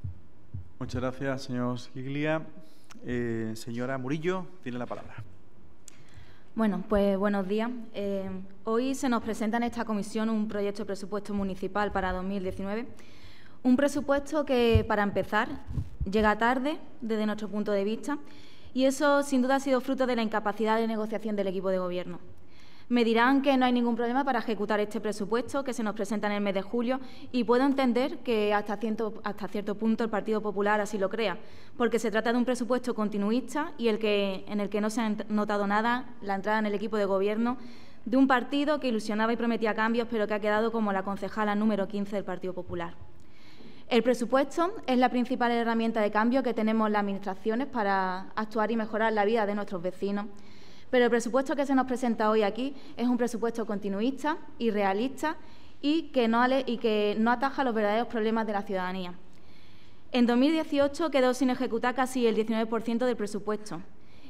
Muchas gracias, señor Siglia. Eh, señora Murillo, tiene la palabra. Bueno, pues buenos días. Eh, hoy se nos presenta en esta comisión un proyecto de presupuesto municipal para dos mil diecinueve. Un presupuesto que, para empezar, llega tarde desde nuestro punto de vista y eso, sin duda, ha sido fruto de la incapacidad de negociación del equipo de gobierno. Me dirán que no hay ningún problema para ejecutar este presupuesto que se nos presenta en el mes de julio y puedo entender que hasta cierto, hasta cierto punto el Partido Popular así lo crea, porque se trata de un presupuesto continuista y el que, en el que no se ha notado nada la entrada en el equipo de gobierno de un partido que ilusionaba y prometía cambios, pero que ha quedado como la concejala número quince del Partido Popular. El presupuesto es la principal herramienta de cambio que tenemos las administraciones para actuar y mejorar la vida de nuestros vecinos. Pero el presupuesto que se nos presenta hoy aquí es un presupuesto continuista y realista y que no, y que no ataja los verdaderos problemas de la ciudadanía. En dos mil dieciocho quedó sin ejecutar casi el diecinueve por ciento del presupuesto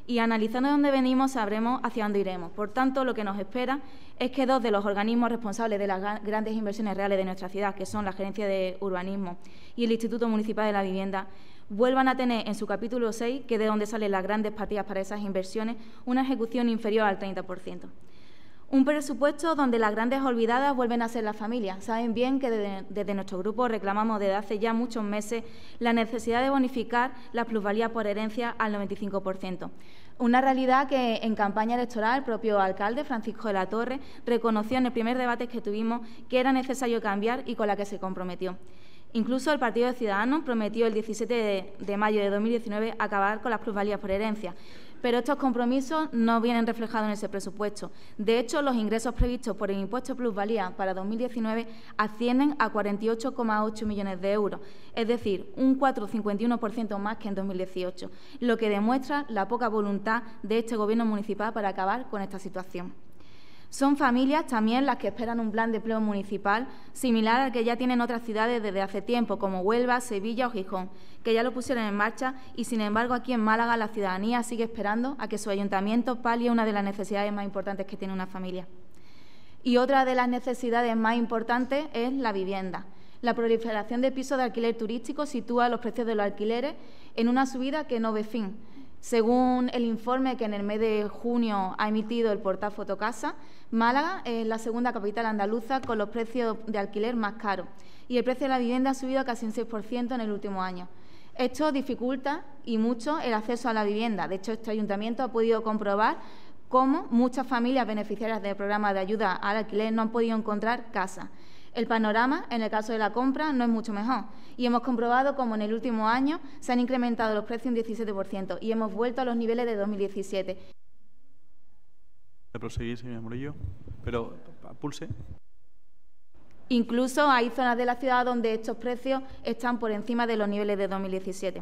y analizando de dónde venimos sabremos hacia dónde iremos. Por tanto, lo que nos espera es que dos de los organismos responsables de las grandes inversiones reales de nuestra ciudad, que son la Gerencia de Urbanismo y el Instituto Municipal de la Vivienda, vuelvan a tener en su capítulo seis, que es de donde salen las grandes partidas para esas inversiones, una ejecución inferior al treinta por ciento. Un presupuesto donde las grandes olvidadas vuelven a ser las familias. Saben bien que desde, desde nuestro grupo reclamamos desde hace ya muchos meses la necesidad de bonificar las plusvalías por herencia al noventa y cinco por ciento. Una realidad que en campaña electoral el propio alcalde, Francisco de la Torre, reconoció en el primer debate que tuvimos que era necesario cambiar y con la que se comprometió. Incluso el Partido de Ciudadanos prometió el diecisiete de mayo de dos mil diecinueve acabar con las plusvalías por herencia. Pero estos compromisos no vienen reflejados en ese presupuesto. De hecho, los ingresos previstos por el impuesto de plusvalía para dos mil diecinueve ascienden a cuarenta y ocho coma ocho millones de euros, es decir, un cuatro coma cincuenta y uno por ciento más que en dos mil dieciocho, lo que demuestra la poca voluntad de este Gobierno municipal para acabar con esta situación. Son familias también las que esperan un plan de empleo municipal similar al que ya tienen otras ciudades desde hace tiempo, como Huelva, Sevilla o Gijón, que ya lo pusieron en marcha y, sin embargo, aquí en Málaga la ciudadanía sigue esperando a que su ayuntamiento palie una de las necesidades más importantes que tiene una familia. Y otra de las necesidades más importantes es la vivienda. La proliferación de pisos de alquiler turístico sitúa los precios de los alquileres en una subida que no ve fin. Según el informe que en el mes de junio ha emitido el portal Fotocasa, Málaga es la segunda capital andaluza con los precios de alquiler más caros y el precio de la vivienda ha subido casi un seis por ciento en el último año. Esto dificulta y mucho el acceso a la vivienda. De hecho, este ayuntamiento ha podido comprobar cómo muchas familias beneficiarias del programa de ayuda al alquiler no han podido encontrar casa. El panorama, en el caso de la compra, no es mucho mejor y hemos comprobado cómo en el último año se han incrementado los precios un diecisiete por ciento y hemos vuelto a los niveles de dos mil diecisiete. ¿Puede proseguir, señora Murillo? Pero pulse. Incluso hay zonas de la ciudad donde estos precios están por encima de los niveles de dos mil diecisiete.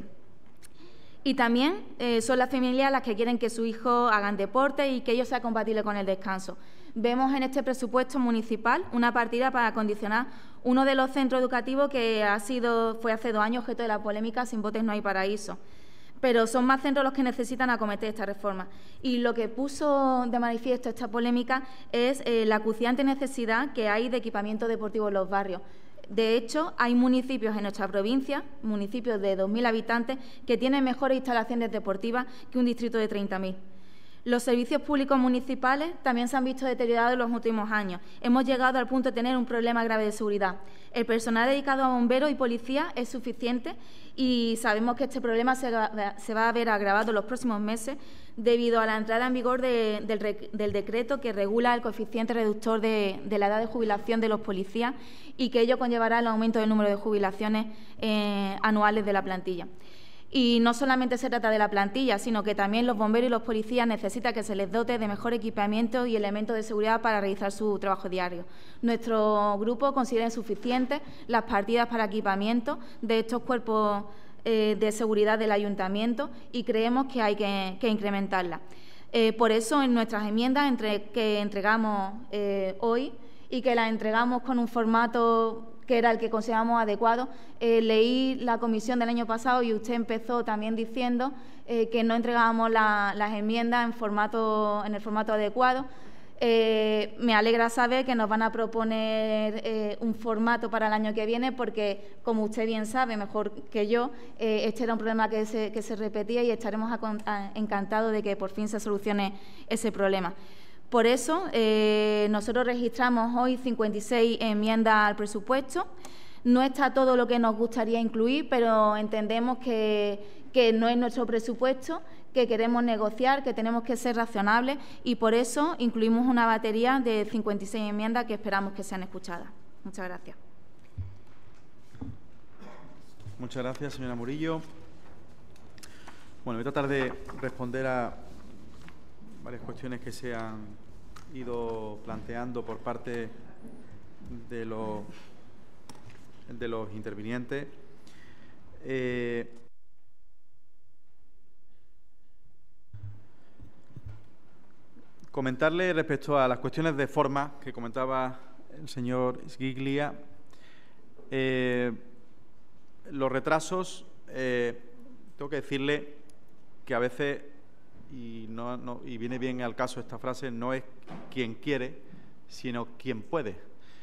Y también eh, son las familias las que quieren que sus hijos hagan deporte y que ello sea compatible con el descanso. Vemos en este presupuesto municipal una partida para acondicionar uno de los centros educativos que ha sido, fue hace dos años objeto de la polémica Sin botes no hay paraíso. Pero son más centros los que necesitan acometer esta reforma. Y lo que puso de manifiesto esta polémica es eh, la acuciante necesidad que hay de equipamiento deportivo en los barrios. De hecho, hay municipios en nuestra provincia, municipios de dos mil habitantes, que tienen mejores instalaciones deportivas que un distrito de treinta mil. Los servicios públicos municipales también se han visto deteriorados en los últimos años. Hemos llegado al punto de tener un problema grave de seguridad. El personal dedicado a bomberos y policías es suficiente y sabemos que este problema se va a ver agravado en los próximos meses debido a la entrada en vigor de, del, del decreto que regula el coeficiente reductor de, de la edad de jubilación de los policías y que ello conllevará el aumento del número de jubilaciones eh, anuales de la plantilla. Y no solamente se trata de la plantilla, sino que también los bomberos y los policías necesitan que se les dote de mejor equipamiento y elementos de seguridad para realizar su trabajo diario. Nuestro grupo considera insuficientes las partidas para equipamiento de estos cuerpos eh, de seguridad del ayuntamiento y creemos que hay que, que incrementarlas. Eh, por eso, en nuestras enmiendas entre, que entregamos eh, hoy y que las entregamos con un formato que era el que consideramos adecuado. Eh, leí la comisión del año pasado y usted empezó también diciendo eh, que no entregábamos la, las enmiendas en, formato, en el formato adecuado. Eh, me alegra saber que nos van a proponer eh, un formato para el año que viene porque, como usted bien sabe, mejor que yo, eh, este era un problema que se, que se repetía y estaremos a, a, encantados de que por fin se solucione ese problema. Por eso, eh, nosotros registramos hoy cincuenta y seis enmiendas al presupuesto. No está todo lo que nos gustaría incluir, pero entendemos que, que no es nuestro presupuesto, que queremos negociar, que tenemos que ser razonables y por eso incluimos una batería de cincuenta y seis enmiendas que esperamos que sean escuchadas. Muchas gracias. Muchas gracias, señora Murillo. Bueno, voy a tratar de responder a varias cuestiones que se han ido planteando por parte de los, de los intervinientes. Eh, comentarle respecto a las cuestiones de forma que comentaba el señor Sgiglia. Eh, los retrasos, eh, tengo que decirle que a veces y, no, no, y viene bien al caso esta frase, no es quien quiere, sino quien puede.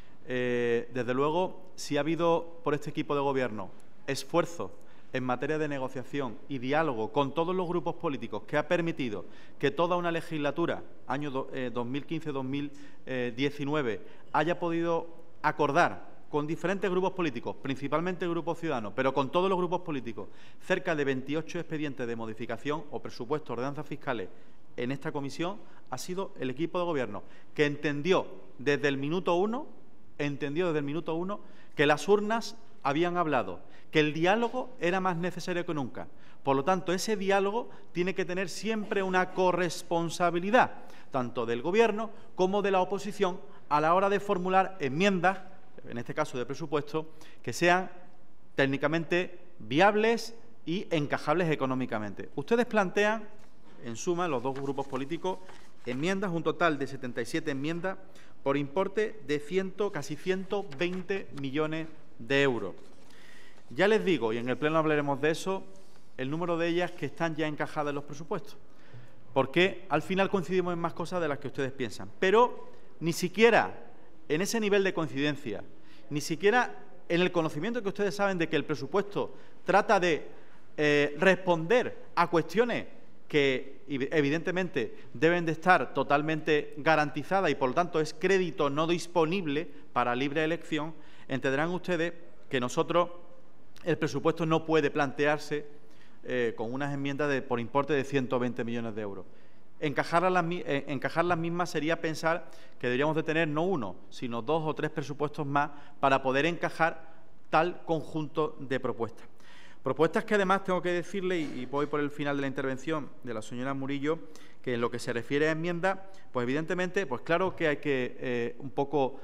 Eh, desde luego, si ha habido por este equipo de gobierno esfuerzo en materia de negociación y diálogo con todos los grupos políticos que ha permitido que toda una legislatura, año do, eh, dos mil quince dos mil diecinueve, haya podido acordar con diferentes grupos políticos, principalmente el Grupo Ciudadano, pero con todos los grupos políticos, cerca de veintiocho expedientes de modificación o presupuestos, ordenanzas fiscales en esta comisión, ha sido el equipo de gobierno que entendió desde el minuto uno, entendió desde el minuto uno que las urnas habían hablado, que el diálogo era más necesario que nunca. Por lo tanto, ese diálogo tiene que tener siempre una corresponsabilidad, tanto del Gobierno como de la oposición, a la hora de formular enmiendas, en este caso de presupuesto, que sean técnicamente viables y encajables económicamente. Ustedes plantean, en suma, los dos grupos políticos, enmiendas, un total de setenta y siete enmiendas, por importe de ciento, casi ciento veinte millones de euros. Ya les digo, y en el Pleno hablaremos de eso, el número de ellas que están ya encajadas en los presupuestos, porque al final coincidimos en más cosas de las que ustedes piensan. Pero ni siquiera en ese nivel de coincidencia, ni siquiera en el conocimiento que ustedes saben de que el presupuesto trata de eh, responder a cuestiones que evidentemente deben de estar totalmente garantizadas y por lo tanto es crédito no disponible para libre elección, entenderán ustedes que nosotros el presupuesto no puede plantearse eh, con unas enmiendas de, por importe de ciento veinte millones de euros. Encajar las, eh, encajar las mismas sería pensar que deberíamos de tener no uno, sino dos o tres presupuestos más para poder encajar tal conjunto de propuestas. Propuestas que además tengo que decirle, y voy por el final de la intervención de la señora Murillo, que en lo que se refiere a enmiendas, pues evidentemente, pues claro que hay que eh, un poco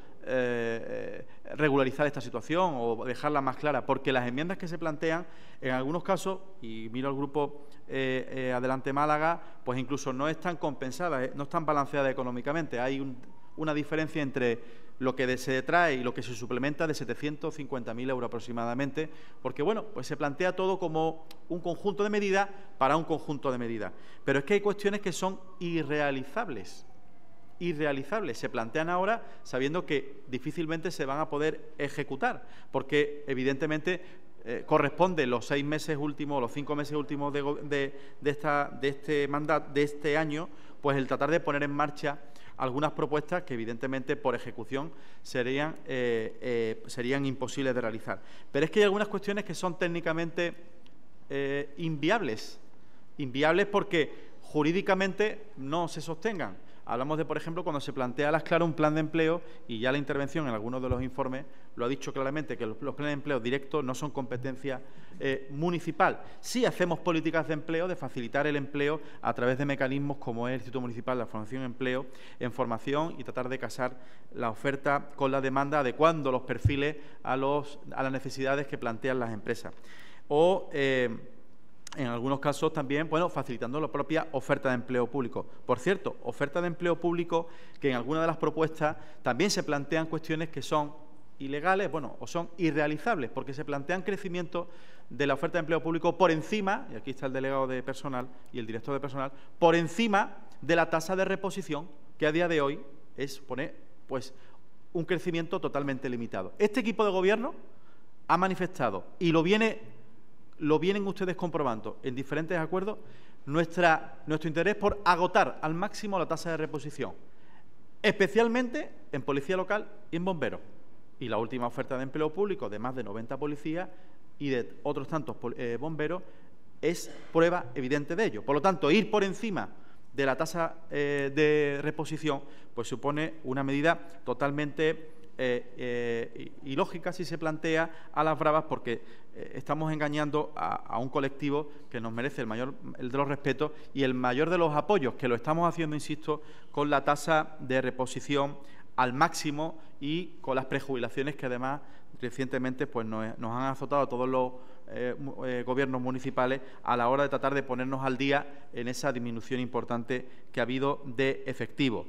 eh, regularizar esta situación o dejarla más clara, porque las enmiendas que se plantean, en algunos casos, y miro al grupo eh, eh, Adelante Málaga, pues incluso no están compensadas, eh, no están balanceadas económicamente. Hay un, una diferencia entre lo que se detrae y lo que se suplementa de setecientos cincuenta mil euros aproximadamente, porque bueno, pues se plantea todo como un conjunto de medidas para un conjunto de medidas. Pero es que hay cuestiones que son irrealizables, irrealizables. Se plantean ahora sabiendo que difícilmente se van a poder ejecutar, porque evidentemente eh, corresponde los seis meses últimos, los cinco meses últimos de, de, de, esta, de este mandato, de este año, pues el tratar de poner en marcha algunas propuestas que evidentemente por ejecución serían, eh, eh, serían imposibles de realizar. Pero es que hay algunas cuestiones que son técnicamente eh, inviables, inviables porque jurídicamente no se sostengan. Hablamos de, por ejemplo, cuando se plantea a las claras un plan de empleo, y ya la intervención en algunos de los informes lo ha dicho claramente, que los, los planes de empleo directos no son competencia eh, municipal. Sí hacemos políticas de empleo, de facilitar el empleo a través de mecanismos como es el Instituto Municipal de la Formación y Empleo, en formación y tratar de casar la oferta con la demanda, adecuando los perfiles a, los, a las necesidades que plantean las empresas. O eh, en algunos casos también, bueno, facilitando la propia oferta de empleo público. Por cierto, oferta de empleo público que en algunas de las propuestas también se plantean cuestiones que son ilegales, bueno, o son irrealizables, porque se plantean crecimiento de la oferta de empleo público por encima, y aquí está el delegado de personal y el director de personal, por encima de la tasa de reposición, que a día de hoy es poner, pues, un crecimiento totalmente limitado. Este equipo de gobierno ha manifestado, y lo viene lo vienen ustedes comprobando en diferentes acuerdos, nuestra, nuestro interés por agotar al máximo la tasa de reposición, especialmente en policía local y en bomberos. Y la última oferta de empleo público de más de noventa policías y de otros tantos eh, bomberos es prueba evidente de ello. Por lo tanto, ir por encima de la tasa eh, de reposición pues supone una medida totalmente Eh, eh, ilógica si se plantea a las bravas, porque eh, estamos engañando a, a un colectivo que nos merece el mayor el de los respetos y el mayor de los apoyos, que lo estamos haciendo, insisto, con la tasa de reposición al máximo y con las prejubilaciones que además recientemente pues, nos, nos han azotado a todos los eh, eh, gobiernos municipales a la hora de tratar de ponernos al día en esa disminución importante que ha habido de efectivo.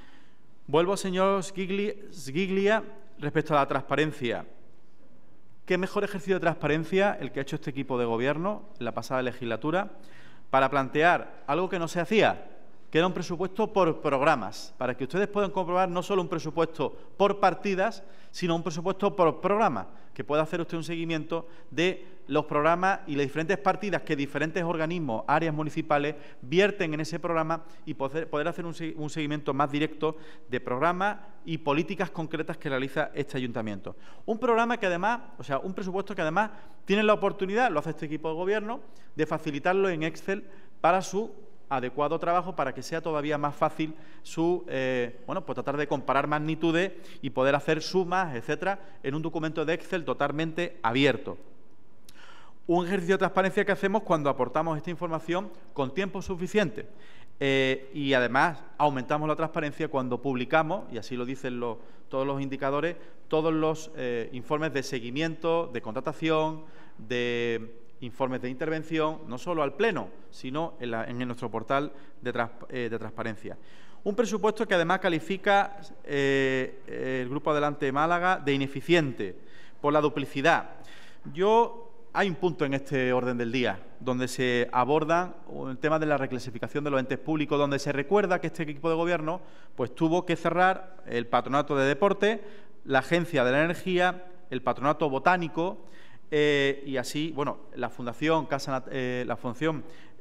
Vuelvo, señor Sgiglia, respecto a la transparencia. ¿Qué mejor ejercicio de transparencia el que ha hecho este equipo de gobierno en la pasada legislatura? para plantear algo que no se hacía, que era un presupuesto por programas, para que ustedes puedan comprobar no solo un presupuesto por partidas, sino un presupuesto por programa, que pueda hacer usted un seguimiento de los programas y las diferentes partidas que diferentes organismos, áreas municipales, vierten en ese programa y poder, poder hacer un, un seguimiento más directo de programas y políticas concretas que realiza este ayuntamiento. Un programa que además, o sea, un presupuesto que además tiene la oportunidad, lo hace este equipo de gobierno, de facilitarlo en Excel para su adecuado trabajo, para que sea todavía más fácil su, eh, bueno, pues tratar de comparar magnitudes y poder hacer sumas, etcétera, en un documento de Excel totalmente abierto. Un ejercicio de transparencia que hacemos cuando aportamos esta información con tiempo suficiente. Eh, y además aumentamos la transparencia cuando publicamos, y así lo dicen los, todos los indicadores, todos los eh, informes de seguimiento, de contratación, de informes de intervención, no solo al Pleno, sino en, la, en nuestro portal de, trans, eh, de transparencia. Un presupuesto que además califica eh, el Grupo Adelante Málaga de ineficiente por la duplicidad. Yo, hay un punto en este orden del día donde se aborda el tema de la reclasificación de los entes públicos, donde se recuerda que este equipo de gobierno pues, tuvo que cerrar el Patronato de Deporte, la Agencia de la Energía, el Patronato Botánico, Eh, y así, bueno, la Fundación, Casa, eh, la Fundación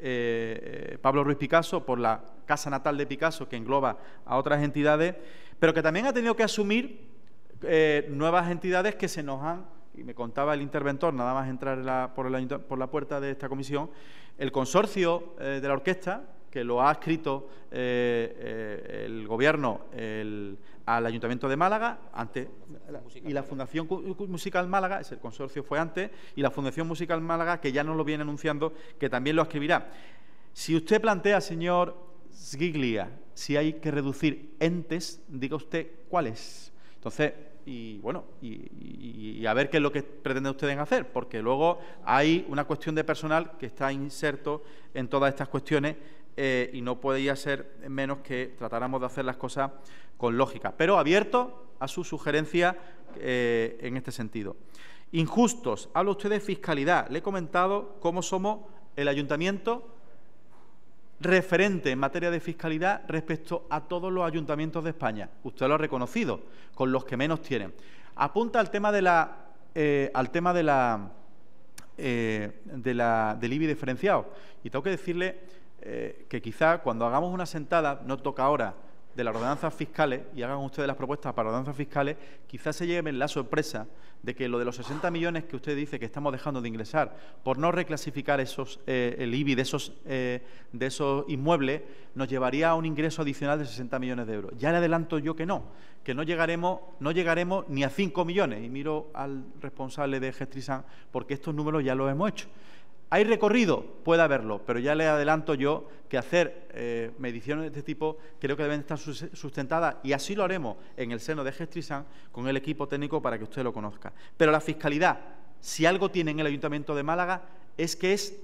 eh, Pablo Ruiz Picasso, por la Casa Natal de Picasso, que engloba a otras entidades, pero que también ha tenido que asumir eh, nuevas entidades que se nos han, y me contaba el interventor, nada más entrar la, por, la, por la puerta de esta comisión, el consorcio eh, de la orquesta, que lo ha escrito eh, eh, el Gobierno el, al Ayuntamiento de Málaga, antes, y la Fundación Musical Málaga, ese consorcio fue antes, y la Fundación Musical Málaga, que ya nos lo viene anunciando, que también lo escribirá. Si usted plantea, señor Sgiglia, si hay que reducir entes, diga usted cuáles. Entonces, y bueno, y, y, y a ver qué es lo que pretenden ustedes hacer, porque luego hay una cuestión de personal que está inserto en todas estas cuestiones. Eh, y no podía ser menos que tratáramos de hacer las cosas con lógica, pero abierto a su sugerencia eh, en este sentido. Injustos, habla usted de fiscalidad. Le he comentado cómo somos el ayuntamiento referente en materia de fiscalidad respecto a todos los ayuntamientos de España. Usted lo ha reconocido, con los que menos tienen. Apunta al tema de la, eh, al tema de la, eh, de la, del I B I diferenciado. Y tengo que decirle Eh, que quizá cuando hagamos una sentada, no toca ahora, de las ordenanzas fiscales y hagan ustedes las propuestas para ordenanzas fiscales, quizás se lleven la sorpresa de que lo de los sesenta millones que usted dice que estamos dejando de ingresar por no reclasificar esos, eh, el I B I de esos, eh, de esos inmuebles, nos llevaría a un ingreso adicional de sesenta millones de euros. Ya le adelanto yo que no, que no llegaremos, no llegaremos ni a cinco millones. Y miro al responsable de Gestrisan, porque estos números ya los hemos hecho. ¿Hay recorrido? Puede haberlo, pero ya le adelanto yo que hacer eh, mediciones de este tipo creo que deben estar sustentadas, y así lo haremos en el seno de Gestrisan con el equipo técnico para que usted lo conozca. Pero la fiscalidad, si algo tiene en el Ayuntamiento de Málaga, es que es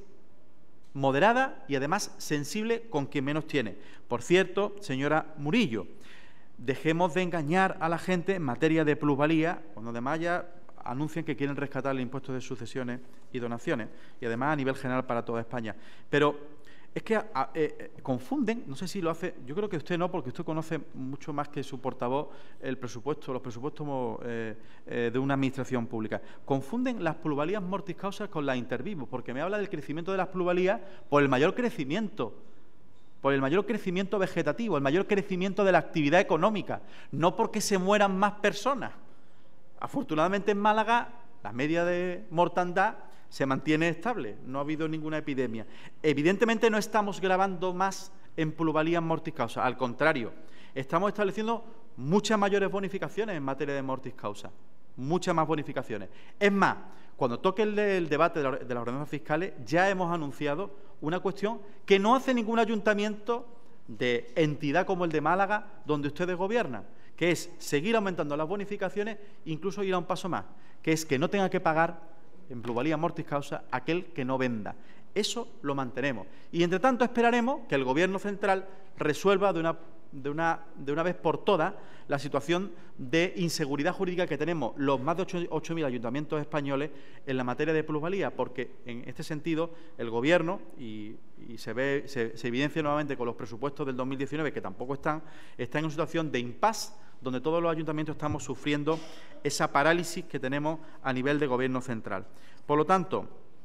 moderada y además sensible con quien menos tiene. Por cierto, señora Murillo, dejemos de engañar a la gente en materia de plusvalía, cuando además ya anuncian que quieren rescatar el impuesto de sucesiones y donaciones, y además a nivel general para toda España. Pero es que a, eh, confunden, no sé si lo hace, yo creo que usted no, porque usted conoce mucho más que su portavoz el presupuesto, los presupuestos eh, eh, de una administración pública. Confunden las plusvalías mortis causa con las intervivos, porque me habla del crecimiento de las plusvalías por el mayor crecimiento, por el mayor crecimiento vegetativo, el mayor crecimiento de la actividad económica, no porque se mueran más personas. Afortunadamente en Málaga la media de mortandad se mantiene estable, no ha habido ninguna epidemia. Evidentemente no estamos grabando más en plusvalías mortis causa, al contrario, estamos estableciendo muchas mayores bonificaciones en materia de mortis causa, muchas más bonificaciones. Es más, cuando toque el, el debate de, la, de las ordenanzas fiscales, ya hemos anunciado una cuestión que no hace ningún ayuntamiento de entidad como el de Málaga, donde ustedes gobiernan, que es seguir aumentando las bonificaciones, incluso ir a un paso más, que es que no tenga que pagar en plusvalía mortis causa aquel que no venda. Eso lo mantenemos. Y, entre tanto, esperaremos que el Gobierno central resuelva de una de una, de una vez por todas la situación de inseguridad jurídica que tenemos los más de ocho mil ayuntamientos españoles en la materia de plusvalía, porque en este sentido el Gobierno, y, y se, ve, se, se evidencia nuevamente con los presupuestos del dos mil diecinueve, que tampoco están, está en una situación de impasse, donde todos los ayuntamientos estamos sufriendo esa parálisis que tenemos a nivel de Gobierno central. Por lo tanto,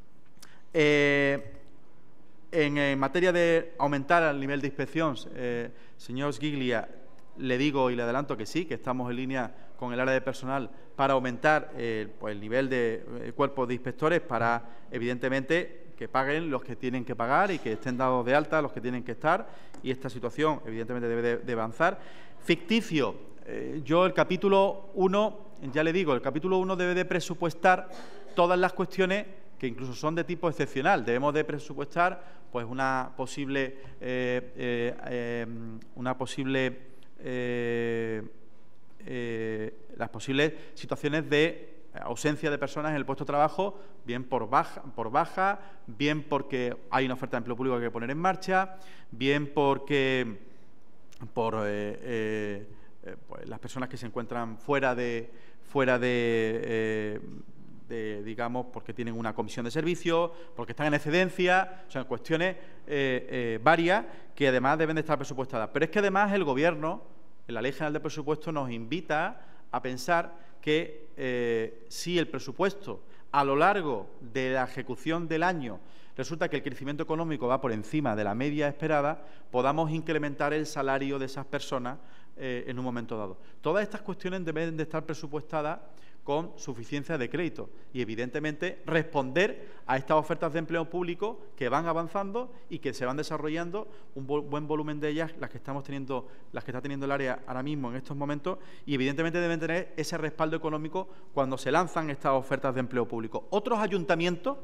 eh, En, en materia de aumentar el nivel de inspección, eh, señor Sgiglia, le digo y le adelanto que sí, que estamos en línea con el área de personal para aumentar eh, pues el nivel de eh, cuerpos de inspectores para, evidentemente, que paguen los que tienen que pagar y que estén dados de alta los que tienen que estar, y esta situación, evidentemente, debe de, de avanzar. Ficticio, eh, yo el capítulo uno, ya le digo, el capítulo uno debe de presupuestar todas las cuestiones que incluso son de tipo excepcional. Debemos de presupuestar pues una posible eh, eh, eh, una posible eh, eh, las posibles situaciones de ausencia de personas en el puesto de trabajo, bien por baja, por baja, bien porque hay una oferta de empleo público que hay que poner en marcha, bien porque por eh, eh, pues las personas que se encuentran fuera de fuera de eh, De, digamos, porque tienen una comisión de servicio, porque están en excedencia, o sea, cuestiones eh, eh, varias que además deben de estar presupuestadas. Pero es que además el Gobierno, en la Ley General de Presupuestos, nos invita a pensar que eh, si el presupuesto a lo largo de la ejecución del año resulta que el crecimiento económico va por encima de la media esperada, podamos incrementar el salario de esas personas eh, en un momento dado. Todas estas cuestiones deben de estar presupuestadas con suficiencia de crédito y, evidentemente, responder a estas ofertas de empleo público que van avanzando y que se van desarrollando, un buen volumen de ellas, las que estamos teniendo, las que está teniendo el área ahora mismo en estos momentos, y, evidentemente, deben tener ese respaldo económico cuando se lanzan estas ofertas de empleo público. Otros ayuntamientos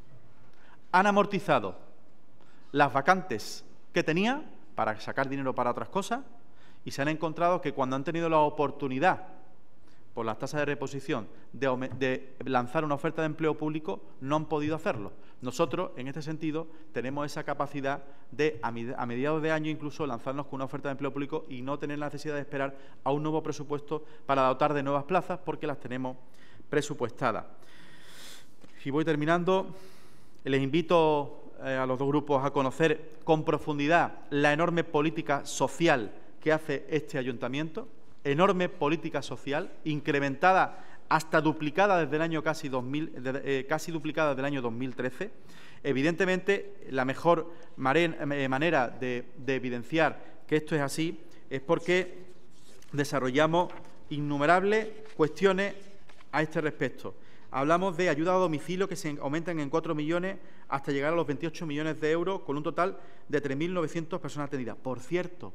han amortizado las vacantes que tenían para sacar dinero para otras cosas y se han encontrado que cuando han tenido la oportunidad por las tasas de reposición, de, de lanzar una oferta de empleo público, no han podido hacerlo. Nosotros, en este sentido, tenemos esa capacidad de, a mediados de año incluso, lanzarnos con una oferta de empleo público y no tener la necesidad de esperar a un nuevo presupuesto para dotar de nuevas plazas, porque las tenemos presupuestadas. Y voy terminando. Les invito eh, a los dos grupos a conocer con profundidad la enorme política social que hace este ayuntamiento. Enorme política social, incrementada hasta duplicada desde el año casi dos mil, de, eh, casi duplicada desde el año dos mil trece. Evidentemente, la mejor mare, eh, manera de, de evidenciar que esto es así es porque desarrollamos innumerables cuestiones a este respecto. Hablamos de ayuda a domicilio que se aumentan en cuatro millones hasta llegar a los veintiocho millones de euros, con un total de tres mil novecientas personas atendidas. Por cierto,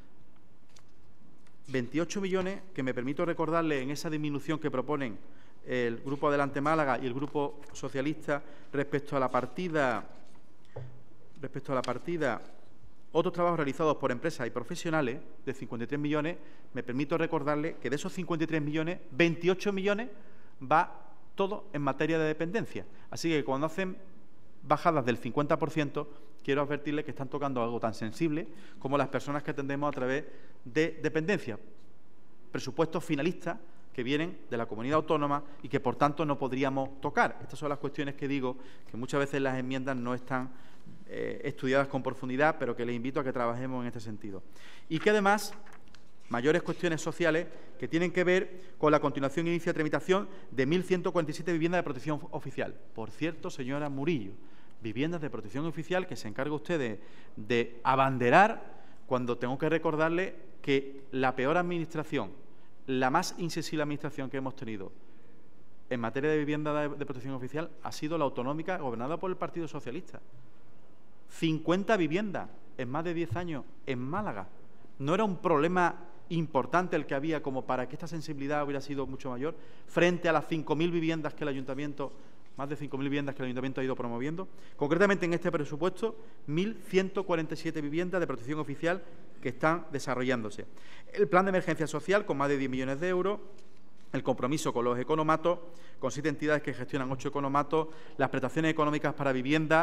veintiocho millones que me permito recordarle en esa disminución que proponen el Grupo Adelante Málaga y el Grupo Socialista respecto a la partida respecto a la partida otros trabajos realizados por empresas y profesionales de cincuenta y tres millones, me permito recordarle que de esos cincuenta y tres millones, veintiocho millones va todo en materia de dependencia. Así que cuando hacen bajadas del cincuenta por ciento, quiero advertirles que están tocando algo tan sensible como las personas que atendemos a través de dependencia, presupuestos finalistas que vienen de la comunidad autónoma y que, por tanto, no podríamos tocar. Estas son las cuestiones que digo, que muchas veces las enmiendas no están eh, estudiadas con profundidad, pero que les invito a que trabajemos en este sentido. Y que, además, mayores cuestiones sociales que tienen que ver con la continuación e inicio de tramitación de mil ciento cuarenta y siete viviendas de protección oficial. Por cierto, señora Murillo, viviendas de protección oficial que se encarga usted de, de abanderar, cuando tengo que recordarle que la peor administración, la más insensible administración que hemos tenido en materia de vivienda de, de protección oficial ha sido la autonómica gobernada por el Partido Socialista. cincuenta viviendas en más de diez años en Málaga. ¿No era un problema importante el que había como para que esta sensibilidad hubiera sido mucho mayor frente a las cinco mil viviendas que el Ayuntamiento, más de cinco mil viviendas que el Ayuntamiento ha ido promoviendo? Concretamente, en este presupuesto, mil ciento cuarenta y siete viviendas de protección oficial que están desarrollándose. El plan de emergencia social, con más de diez millones de euros. El compromiso con los economatos, con siete entidades que gestionan ocho economatos. Las prestaciones económicas para vivienda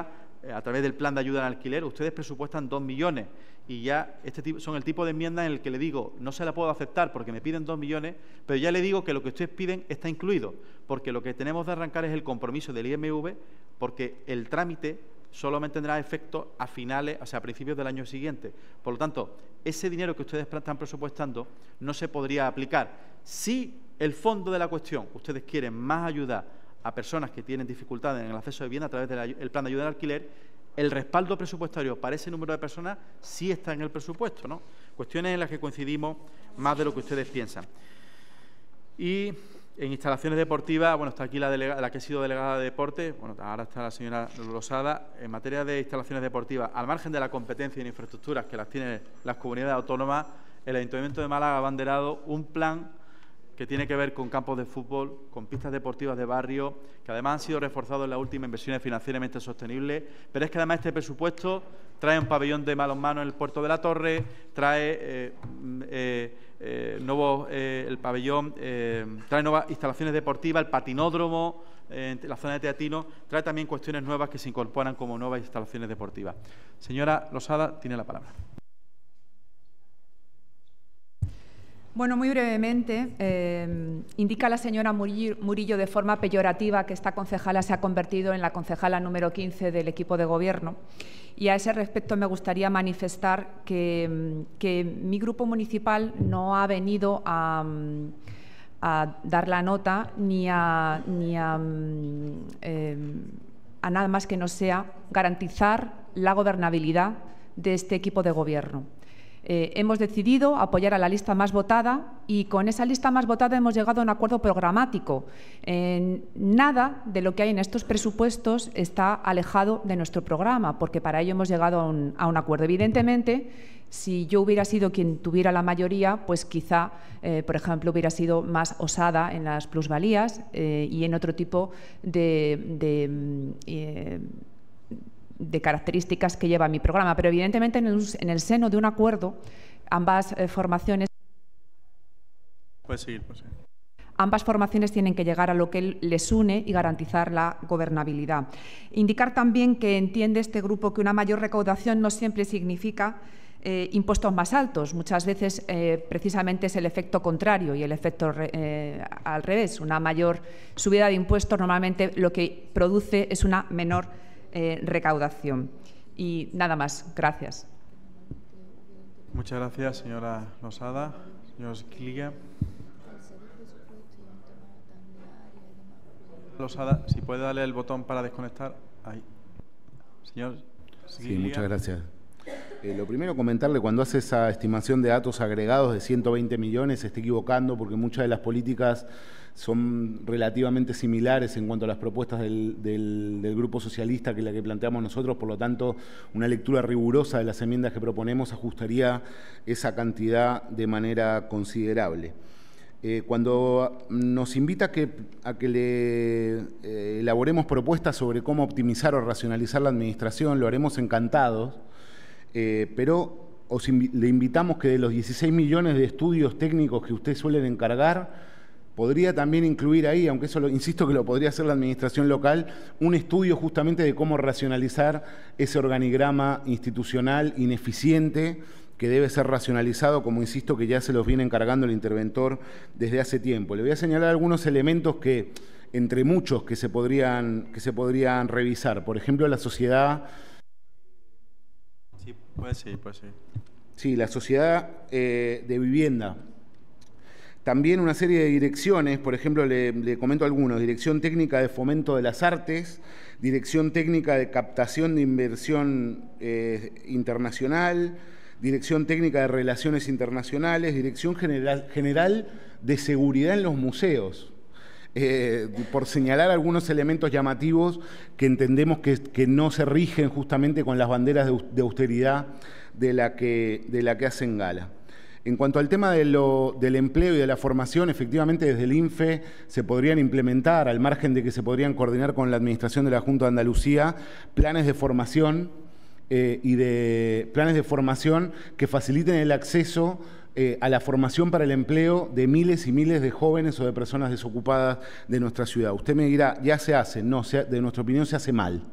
a través del plan de ayuda al alquiler, ustedes presupuestan dos millones y ya este tipo, son el tipo de enmienda en el que le digo, no se la puedo aceptar porque me piden dos millones, pero ya le digo que lo que ustedes piden está incluido, porque lo que tenemos de arrancar es el compromiso del I M V, porque el trámite solo tendrá efecto a finales, o sea, a principios del año siguiente. Por lo tanto, ese dinero que ustedes están presupuestando no se podría aplicar. Si el fondo de la cuestión, ustedes quieren más ayuda a personas que tienen dificultades en el acceso a vivienda a través del plan de ayuda al alquiler, el respaldo presupuestario para ese número de personas sí está en el presupuesto, ¿no? Cuestiones en las que coincidimos más de lo que ustedes piensan. Y en instalaciones deportivas, bueno, está aquí la, delega, la que ha sido delegada de deporte, bueno, ahora está la señora Losada. En materia de instalaciones deportivas, al margen de la competencia en infraestructuras que las tienen las comunidades autónomas, el Ayuntamiento de Málaga ha abanderado un plan que tiene que ver con campos de fútbol, con pistas deportivas de barrio, que además han sido reforzados en las últimas inversiones financieramente sostenibles, pero es que además este presupuesto trae un pabellón de balonmano en el puerto de la Torre, trae eh, eh, eh, nuevos, eh, el pabellón, eh, trae nuevas instalaciones deportivas, el patinódromo, eh, la zona de Teatino, trae también cuestiones nuevas que se incorporan como nuevas instalaciones deportivas. Señora Losada, tiene la palabra. Bueno, muy brevemente, eh, indica la señora Murillo de forma peyorativa que esta concejala se ha convertido en la concejala número quince del equipo de gobierno. Y a ese respecto me gustaría manifestar que, que mi grupo municipal no ha venido a, a dar la nota ni a, ni a, eh, a nada más que no sea garantizar la gobernabilidad de este equipo de gobierno. Eh, hemos decidido apoyar a la lista más votada y con esa lista más votada hemos llegado a un acuerdo programático. Eh, nada de lo que hay en estos presupuestos está alejado de nuestro programa, porque para ello hemos llegado a un, a un acuerdo. Evidentemente, si yo hubiera sido quien tuviera la mayoría, pues quizá, eh, por ejemplo, hubiera sido más osada en las plusvalías eh, y en otro tipo de... de eh, de características que lleva mi programa, pero evidentemente en el, en el seno de un acuerdo ambas eh, formaciones Puede seguir, puede seguir. ambas formaciones tienen que llegar a lo que les une y garantizar la gobernabilidad. Indicar también que entiende este grupo que una mayor recaudación no siempre significa eh, impuestos más altos. Muchas veces eh, precisamente es el efecto contrario y el efecto eh, al revés. Una mayor subida de impuestos normalmente lo que produce es una menor Eh, recaudación. Y nada más. Gracias. Muchas gracias, señora Losada. Señor Esquililla. Losada, si puede darle el botón para desconectar. Ahí. Señor Esquililla. Sí, muchas gracias. Eh, lo primero, comentarle, cuando hace esa estimación de datos agregados de ciento veinte millones, se está equivocando porque muchas de las políticas son relativamente similares en cuanto a las propuestas del, del, del Grupo Socialista que la que planteamos nosotros, por lo tanto, una lectura rigurosa de las enmiendas que proponemos ajustaría esa cantidad de manera considerable. Eh, cuando nos invita a que, a que le eh, elaboremos propuestas sobre cómo optimizar o racionalizar la administración, lo haremos encantados, eh, pero os invi- le invitamos que de los dieciséis millones de estudios técnicos que ustedes suelen encargar, podría también incluir ahí, aunque eso lo, insisto que lo podría hacer la administración local, un estudio justamente de cómo racionalizar ese organigrama institucional ineficiente que debe ser racionalizado, como insisto que ya se los viene encargando el interventor desde hace tiempo. Le voy a señalar algunos elementos que, entre muchos, que se podrían, que se podrían revisar. Por ejemplo, la sociedad... Sí, puede ser, puede ser. Sí, la sociedad eh, de vivienda. También una serie de direcciones, por ejemplo, le, le comento algunos: Dirección Técnica de Fomento de las Artes, Dirección Técnica de Captación de Inversión eh, Internacional, Dirección Técnica de Relaciones Internacionales, Dirección General, General de Seguridad en los Museos. Eh, por señalar algunos elementos llamativos que entendemos que, que no se rigen justamente con las banderas de, de austeridad de la que, de la que hacen gala. En cuanto al tema de lo, del empleo y de la formación, efectivamente desde el I N F E se podrían implementar, al margen de que se podrían coordinar con la Administración de la Junta de Andalucía, planes de formación eh, y de planes de formación que faciliten el acceso eh, a la formación para el empleo de miles y miles de jóvenes o de personas desocupadas de nuestra ciudad. Usted me dirá, ya se hace. No, se, de nuestra opinión se hace mal.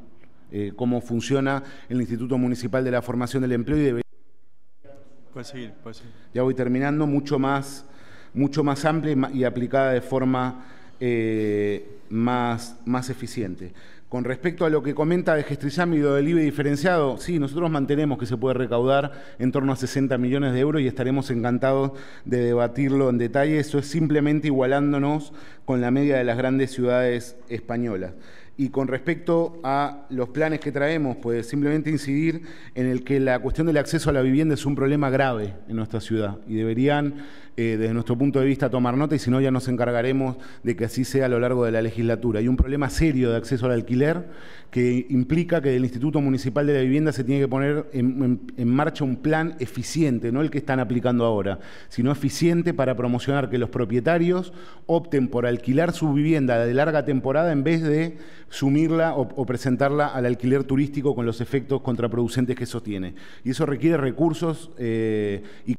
eh, cómo funciona el Instituto Municipal de la Formación del Empleo y debería... Puede seguir, puede seguir. Ya voy terminando, mucho más, mucho más amplia y, ma- y aplicada de forma eh, más, más eficiente. Con respecto a lo que comenta de Gestrisam y lo del I V A diferenciado, sí, nosotros mantenemos que se puede recaudar en torno a sesenta millones de euros y estaremos encantados de debatirlo en detalle. Eso es simplemente igualándonos con la media de las grandes ciudades españolas. Y con respecto a los planes que traemos, pues simplemente incidir en el que la cuestión del acceso a la vivienda es un problema grave en nuestra ciudad y deberían, eh, desde nuestro punto de vista, tomar nota y si no ya nos encargaremos de que así sea a lo largo de la legislatura. Hay un problema serio de acceso al alquiler que implica que el Instituto Municipal de la Vivienda se tiene que poner en, en, en marcha un plan eficiente, no el que están aplicando ahora, sino eficiente para promocionar que los propietarios opten por alquilar su vivienda de larga temporada en vez de sumirla o, o presentarla al alquiler turístico con los efectos contraproducentes que eso tiene. Y eso requiere recursos eh, y...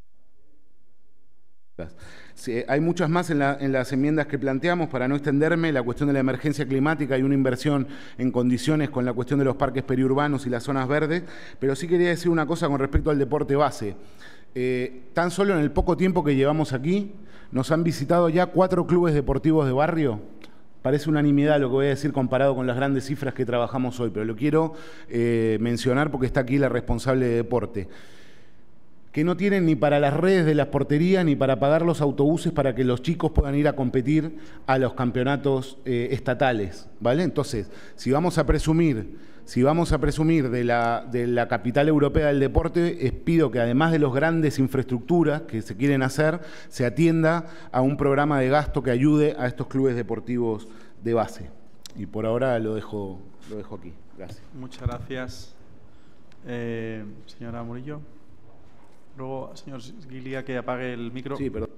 Sí, hay muchas más en, la, en las enmiendas que planteamos, para no extenderme, la cuestión de la emergencia climática y una inversión en condiciones con la cuestión de los parques periurbanos y las zonas verdes, pero sí quería decir una cosa con respecto al deporte base. Eh, tan solo en el poco tiempo que llevamos aquí, nos han visitado ya cuatro clubes deportivos de barrio. Parece unanimidad lo que voy a decir comparado con las grandes cifras que trabajamos hoy, pero lo quiero eh, mencionar porque está aquí la responsable de deporte, que no tienen ni para las redes de las porterías ni para pagar los autobuses para que los chicos puedan ir a competir a los campeonatos eh, estatales, ¿vale? Entonces, si vamos a presumir, si vamos a presumir de la, de la capital europea del deporte, es, pido que además de las grandes infraestructuras que se quieren hacer, se atienda a un programa de gasto que ayude a estos clubes deportivos de base. Y por ahora lo dejo, lo dejo aquí. Gracias. Muchas gracias. Eh, señora Murillo. Luego, señor Guilia, que apague el micro. Sí, perdón.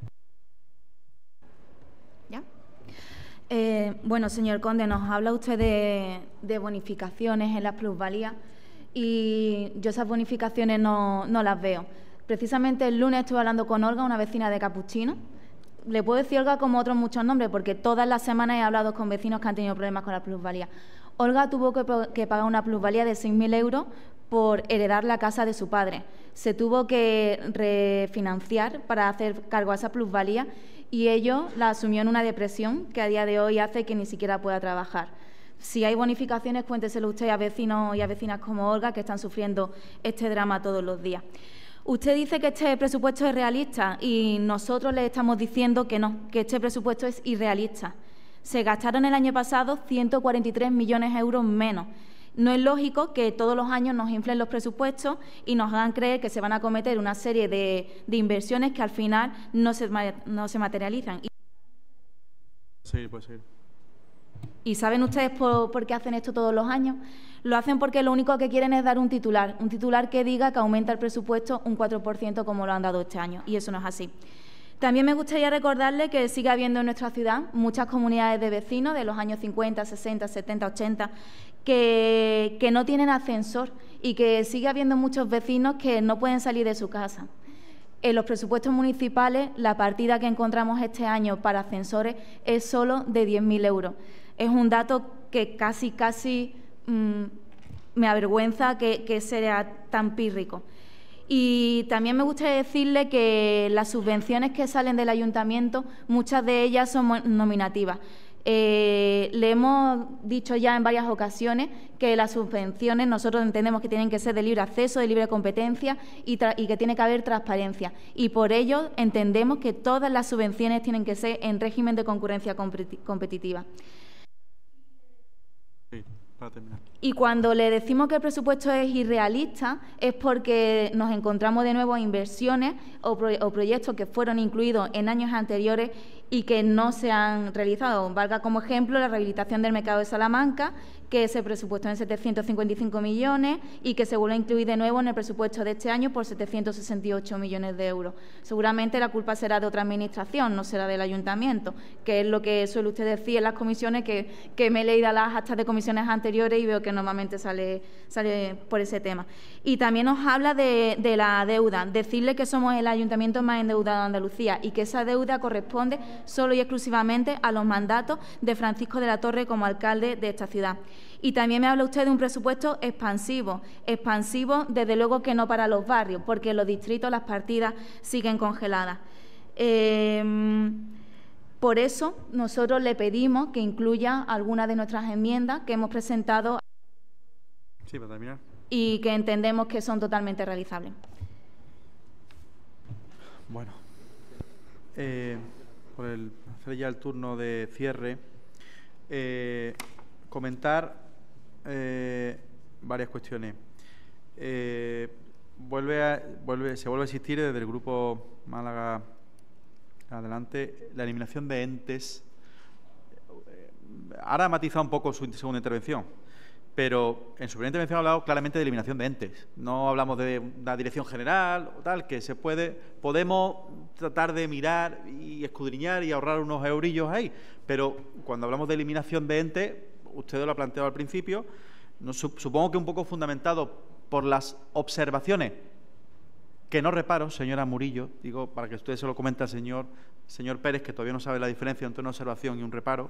¿Ya? Eh, bueno, señor Conde, nos habla usted de, de bonificaciones en las plusvalías y yo esas bonificaciones no, no las veo. Precisamente el lunes estuve hablando con Olga, una vecina de Capuchino. Le puedo decir Olga como otros muchos nombres porque todas las semanas he hablado con vecinos que han tenido problemas con la plusvalía. Olga tuvo que, que pagar una plusvalía de seis mil euros por heredar la casa de su padre. Se tuvo que refinanciar para hacer cargo a esa plusvalía y ello la asumió en una depresión que a día de hoy hace que ni siquiera pueda trabajar. Si hay bonificaciones, cuénteselo usted a vecinos y a vecinas como Olga que están sufriendo este drama todos los días. Usted dice que este presupuesto es realista y nosotros le estamos diciendo que no, que este presupuesto es irrealista. Se gastaron el año pasado ciento cuarenta y tres millones de euros menos. No es lógico que todos los años nos inflen los presupuestos y nos hagan creer que se van a cometer una serie de, de inversiones que al final no se, no se materializan. Sí, pues sí. ¿Y saben ustedes por, por qué hacen esto todos los años? Lo hacen porque lo único que quieren es dar un titular, un titular que diga que aumenta el presupuesto un cuatro por ciento como lo han dado este año, y eso no es así. También me gustaría recordarle que sigue habiendo en nuestra ciudad muchas comunidades de vecinos de los años cincuenta, sesenta, setenta, ochenta que, que no tienen ascensor y que sigue habiendo muchos vecinos que no pueden salir de su casa. En los presupuestos municipales, la partida que encontramos este año para ascensores es solo de diez mil euros. Es un dato que casi, casi mmm, me avergüenza que, que sea tan pírrico. Y también me gustaría decirle que las subvenciones que salen del ayuntamiento, muchas de ellas son nominativas. Eh, le hemos dicho ya en varias ocasiones que las subvenciones nosotros entendemos que tienen que ser de libre acceso, de libre competencia y, y que tiene que haber transparencia. Y por ello entendemos que todas las subvenciones tienen que ser en régimen de concurrencia competitiva. Sí, para terminar. Y cuando le decimos que el presupuesto es irrealista es porque nos encontramos de nuevo inversiones o, pro, o proyectos que fueron incluidos en años anteriores y que no se han realizado. Valga como ejemplo la rehabilitación del mercado de Salamanca, que se presupuestó en setecientos cincuenta y cinco millones y que se vuelve a incluir de nuevo en el presupuesto de este año por setecientos sesenta y ocho millones de euros. Seguramente la culpa será de otra administración, no será del ayuntamiento, que es lo que suele usted decir en las comisiones, que, que me he leído las actas de comisiones anteriores y veo que normalmente sale, sale por ese tema. Y también nos habla de, de la deuda, decirle que somos el ayuntamiento más endeudado de Andalucía y que esa deuda corresponde solo y exclusivamente a los mandatos de Francisco de la Torre como alcalde de esta ciudad. Y también me habla usted de un presupuesto expansivo, expansivo desde luego que no para los barrios, porque en los distritos las partidas siguen congeladas. Eh, por eso nosotros le pedimos que incluya algunas de nuestras enmiendas que hemos presentado sí, para terminar. Y que entendemos que son totalmente realizables. Bueno, eh, por el, hacer ya el turno de cierre, eh, comentar eh, varias cuestiones. Eh, vuelve a, vuelve, se vuelve a existir desde el Grupo Málaga Adelante la eliminación de entes. Ahora ha matizado un poco su segunda intervención, pero en su primera intervención ha hablado claramente de eliminación de entes. No hablamos de una dirección general o tal, que se puede, podemos tratar de mirar y escudriñar y ahorrar unos eurillos ahí, pero cuando hablamos de eliminación de entes, usted lo ha planteado al principio, no, supongo que un poco fundamentado por las observaciones, que no reparo, señora Murillo, digo, para que usted se lo comente al señor, señor Pérez, que todavía no sabe la diferencia entre una observación y un reparo,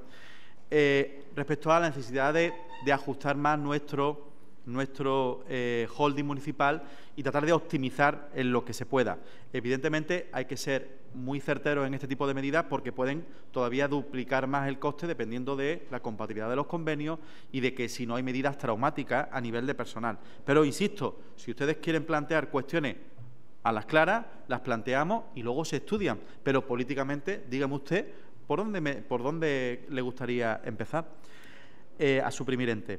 Eh, respecto a la necesidad de, de ajustar más nuestro, nuestro eh, holding municipal y tratar de optimizar en lo que se pueda. Evidentemente hay que ser muy certeros en este tipo de medidas porque pueden todavía duplicar más el coste dependiendo de la compatibilidad de los convenios y de que si no hay medidas traumáticas a nivel de personal. Pero insisto, si ustedes quieren plantear cuestiones a las claras, las planteamos y luego se estudian. Pero políticamente, dígame usted, ¿Por dónde, me, ¿Por dónde le gustaría empezar eh, a suprimir entes?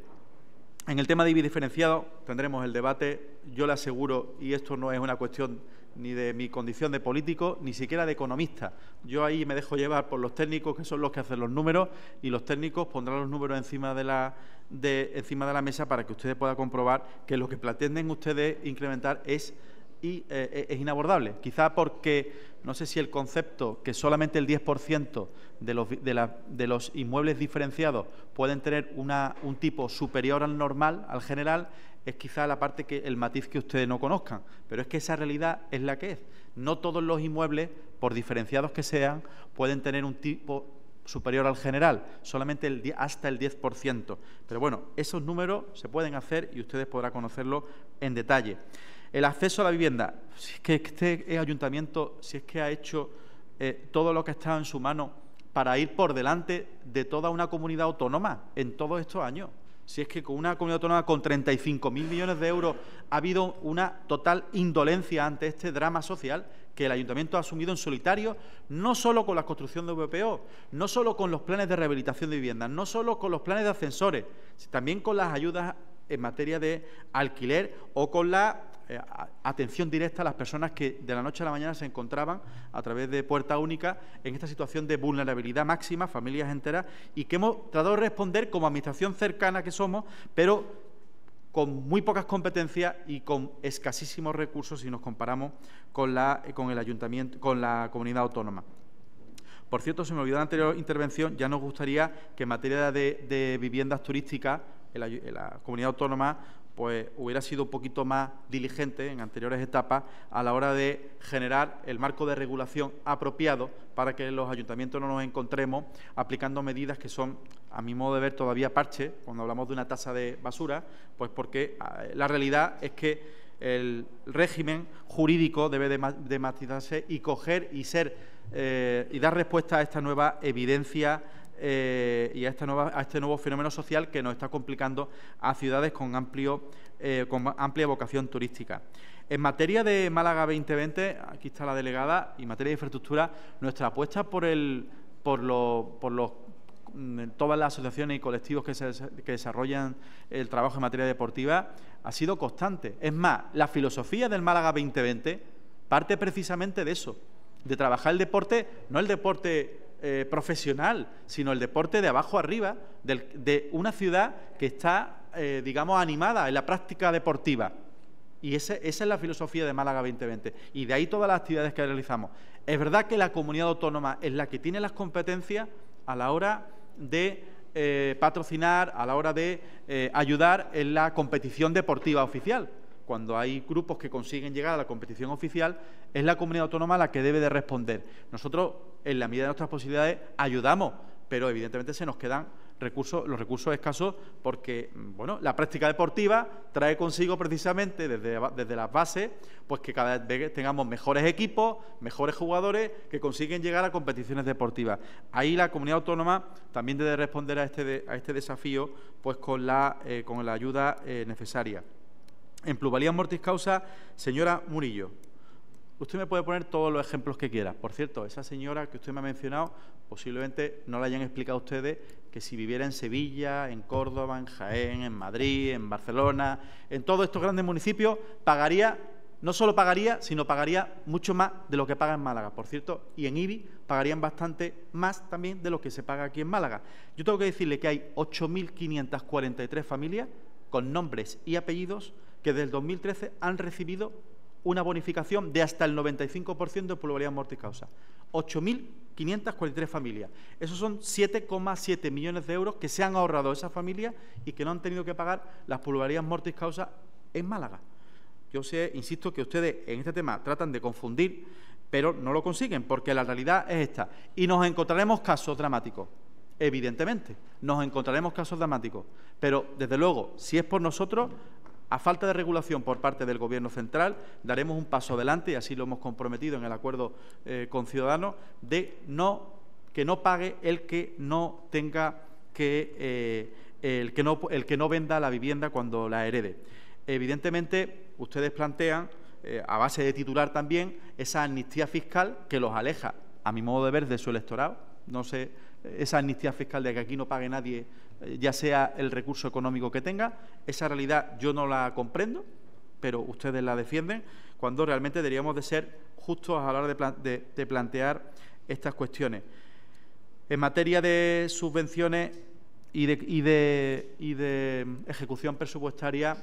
En el tema de I B I diferenciado tendremos el debate. Yo le aseguro, y esto no es una cuestión ni de mi condición de político, ni siquiera de economista. Yo ahí me dejo llevar por los técnicos, que son los que hacen los números, y los técnicos pondrán los números encima de la, de, encima de la mesa para que ustedes puedan comprobar que lo que pretenden ustedes incrementar es y eh, es inabordable, quizá porque no sé si el concepto que solamente el diez por ciento de los, de, la, de los inmuebles diferenciados pueden tener una, un tipo superior al normal, al general, es quizá la parte que el matiz que ustedes no conozcan, pero es que esa realidad es la que es. No todos los inmuebles, por diferenciados que sean, pueden tener un tipo superior al general, solamente el, hasta el diez por ciento. Pero bueno, esos números se pueden hacer y ustedes podrán conocerlo en detalle. El acceso a la vivienda, si es que este ayuntamiento, si es que ha hecho eh, todo lo que está en su mano para ir por delante de toda una comunidad autónoma en todos estos años. Si es que con una comunidad autónoma con treinta y cinco mil millones de euros ha habido una total indolencia ante este drama social que el ayuntamiento ha asumido en solitario, no solo con la construcción de V P O, no solo con los planes de rehabilitación de viviendas, no solo con los planes de ascensores, sino también con las ayudas en materia de alquiler o con la eh, atención directa a las personas que de la noche a la mañana se encontraban a través de puerta única en esta situación de vulnerabilidad máxima, familias enteras, y que hemos tratado de responder como administración cercana que somos, pero con muy pocas competencias y con escasísimos recursos si nos comparamos con, la, con el ayuntamiento, con la comunidad autónoma. Por cierto, se me olvidó en la anterior intervención, ya nos gustaría que en materia de, de viviendas turísticas en la, en la comunidad autónoma pues hubiera sido un poquito más diligente en anteriores etapas a la hora de generar el marco de regulación apropiado para que los ayuntamientos no nos encontremos aplicando medidas que son, a mi modo de ver, todavía parche, cuando hablamos de una tasa de basura, pues porque la realidad es que el régimen jurídico debe de matizarse y coger y ser eh, y dar respuesta a esta nueva evidencia Eh, y a, esta nueva, a este nuevo fenómeno social que nos está complicando a ciudades con, amplio, eh, con amplia vocación turística. En materia de Málaga veinte veinte, aquí está la delegada, y en materia de infraestructura, nuestra apuesta por, el, por, lo, por los, todas las asociaciones y colectivos que, se, que desarrollan el trabajo en materia deportiva ha sido constante. Es más, la filosofía del Málaga veinte veinte parte precisamente de eso, de trabajar el deporte, no el deporte Eh, profesional, sino el deporte de abajo arriba, del, de una ciudad que está, eh, digamos, animada en la práctica deportiva. Y ese, esa es la filosofía de Málaga veinte veinte. Y de ahí todas las actividades que realizamos. Es verdad que la comunidad autónoma es la que tiene las competencias a la hora de eh, patrocinar, a la hora de eh, ayudar en la competición deportiva oficial. cuando hay grupos que consiguen llegar a la competición oficial, es la comunidad autónoma la que debe de responder. Nosotros, en la medida de nuestras posibilidades, ayudamos, pero evidentemente se nos quedan recursos, los recursos escasos, porque bueno, la práctica deportiva trae consigo precisamente desde, desde las bases pues que cada vez tengamos mejores equipos, mejores jugadores que consiguen llegar a competiciones deportivas. Ahí la comunidad autónoma también debe responder a este, a este desafío pues con la, eh, con la ayuda eh, necesaria. En plusvalía mortis causa, señora Murillo, usted me puede poner todos los ejemplos que quiera. Por cierto, esa señora que usted me ha mencionado, posiblemente no le hayan explicado a ustedes que si viviera en Sevilla, en Córdoba, en Jaén, en Madrid, en Barcelona, en todos estos grandes municipios, pagaría, no solo pagaría, sino pagaría mucho más de lo que paga en Málaga. Por cierto, y en I B I pagarían bastante más también de lo que se paga aquí en Málaga. Yo tengo que decirle que hay ocho mil quinientas cuarenta y tres familias con nombres y apellidos que desde el dos mil trece han recibido una bonificación de hasta el noventa y cinco por ciento de plusvalía mortis causa. ocho mil quinientas cuarenta y tres familias. Esos son siete coma siete millones de euros que se han ahorrado esas familias y que no han tenido que pagar las plusvalías mortis causa en Málaga. Yo sé, insisto, que ustedes en este tema tratan de confundir, pero no lo consiguen, porque la realidad es esta. Y nos encontraremos casos dramáticos, evidentemente, nos encontraremos casos dramáticos, pero desde luego, si es por nosotros, a falta de regulación por parte del Gobierno central, daremos un paso adelante, y así lo hemos comprometido en el acuerdo eh, con Ciudadanos, de no, que no pague el que no tenga que, eh, el, que no, el que no venda la vivienda cuando la herede. Evidentemente, ustedes plantean, eh, a base de titular también, esa amnistía fiscal que los aleja, a mi modo de ver, de su electorado. No sé, esa amnistía fiscal de que aquí no pague nadie, ya sea el recurso económico que tenga, esa realidad yo no la comprendo, pero ustedes la defienden, cuando realmente deberíamos de ser justos a la hora de, plan de, de plantear estas cuestiones. En materia de subvenciones y de, y de, y de ejecución presupuestaria,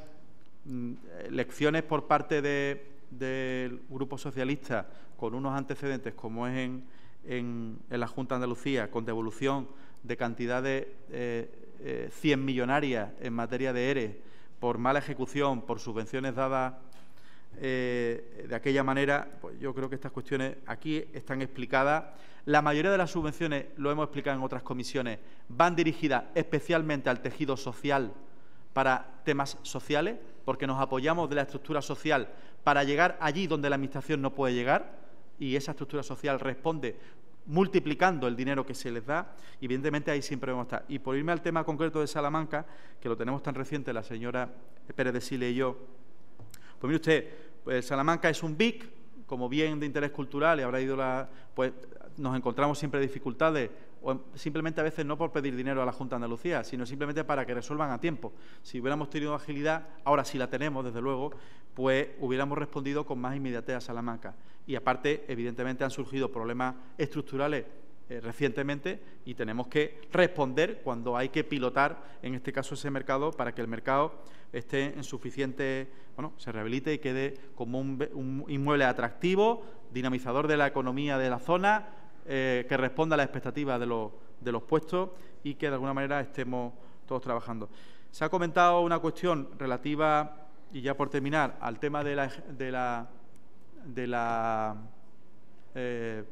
lecciones por parte de, del Grupo Socialista con unos antecedentes como es en, en, en la Junta de Andalucía, con devolución de cantidades eh, eh, cien millonarias en materia de E R E por mala ejecución, por subvenciones dadas eh, de aquella manera, pues yo creo que estas cuestiones aquí están explicadas. La mayoría de las subvenciones, lo hemos explicado en otras comisiones, van dirigidas especialmente al tejido social para temas sociales, porque nos apoyamos de la estructura social para llegar allí donde la Administración no puede llegar, y esa estructura social responde multiplicando el dinero que se les da, y evidentemente ahí siempre vamos a estar. Y por irme al tema concreto de Salamanca, que lo tenemos tan reciente la señora Pérez de Sile y yo, pues mire usted, pues Salamanca es un B I C, como bien de interés cultural, y habrá ido la... pues nos encontramos siempre dificultades, o simplemente a veces no por pedir dinero a la Junta de Andalucía, sino simplemente para que resuelvan a tiempo. Si hubiéramos tenido agilidad, ahora sí la tenemos, desde luego, pues hubiéramos respondido con más inmediatez a Salamanca. Y aparte, evidentemente, han surgido problemas estructurales eh, recientemente y tenemos que responder cuando hay que pilotar, en este caso, ese mercado para que el mercado esté en suficiente, bueno, se rehabilite y quede como un, un inmueble atractivo, dinamizador de la economía de la zona, Eh, que responda a las expectativas de los, de los puestos y que de alguna manera estemos todos trabajando. Se ha comentado una cuestión relativa, y ya por terminar, al tema de la, de la, de la, eh,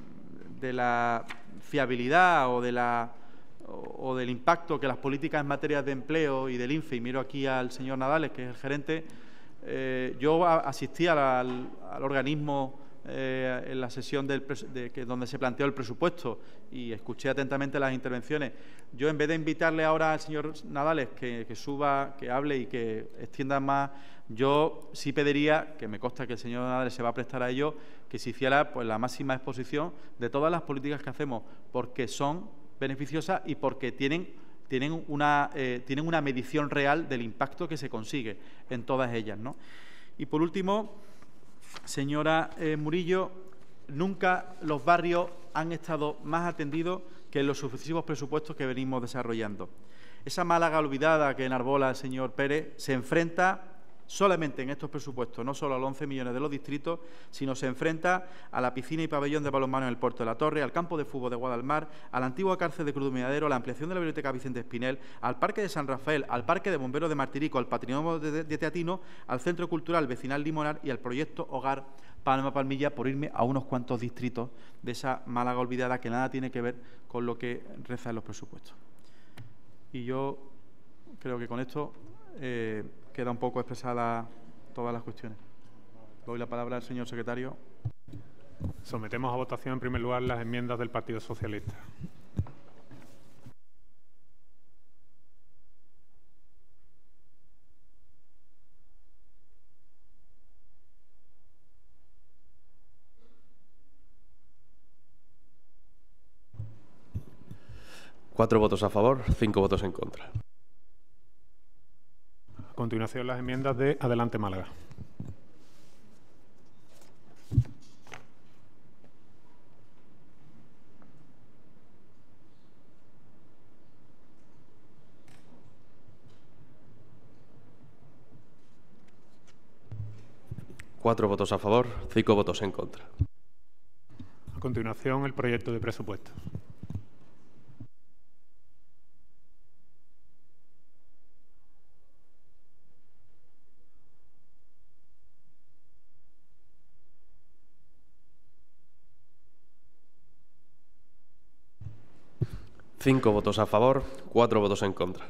de la fiabilidad o, de la, o, o del impacto que las políticas en materia de empleo y del I N F E, y miro aquí al señor Nadales, que es el gerente, eh, yo asistí al, al, al organismo Eh, en la sesión del de, que, donde se planteó el presupuesto y escuché atentamente las intervenciones. Yo, en vez de invitarle ahora al señor Nadales que, que suba, que hable y que extienda más, yo sí pediría, que me consta que el señor Nadales se va a prestar a ello, que se hiciera pues la máxima exposición de todas las políticas que hacemos, porque son beneficiosas y porque tienen, tienen, una, eh, tienen una medición real del impacto que se consigue en todas ellas, ¿no? Y por último, señora eh, Murillo, nunca los barrios han estado más atendidos que en los sucesivos presupuestos que venimos desarrollando. Esa Málaga olvidada que enarbola el señor Pérez se enfrenta solamente en estos presupuestos, no solo a los once millones de los distritos, sino se enfrenta a la piscina y pabellón de balonmano en el Puerto de la Torre, al campo de fútbol de Guadalmar, a la antigua cárcel de Cruz de Miradero, a la ampliación de la Biblioteca Vicente Espinel, al Parque de San Rafael, al Parque de Bomberos de Martirico, al Patrimonio de, de Teatino, al Centro Cultural Vecinal Limonar y al proyecto Hogar Palma Palmilla, por irme a unos cuantos distritos de esa Málaga olvidada que nada tiene que ver con lo que reza en los presupuestos. Y yo creo que con esto eh, queda un poco expresada todas las cuestiones. Doy la palabra al señor secretario. Sometemos a votación en primer lugar las enmiendas del Partido Socialista. Cuatro votos a favor, cinco votos en contra. A continuación, las enmiendas de Adelante Málaga. Cuatro votos a favor, cinco votos en contra. A continuación, el proyecto de presupuesto. Cinco votos a favor, cuatro votos en contra.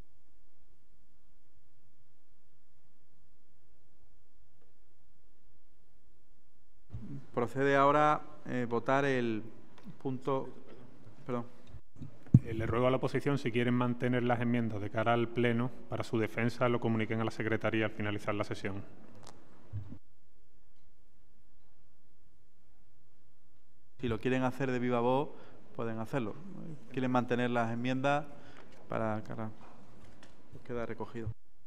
Procede ahora eh, votar el punto... Perdón. Eh, le ruego a la oposición, si quieren mantener las enmiendas de cara al Pleno, para su defensa lo comuniquen a la Secretaría al finalizar la sesión. Si lo quieren hacer de viva voz, pueden hacerlo. Quieren mantener las enmiendas para que quede recogido.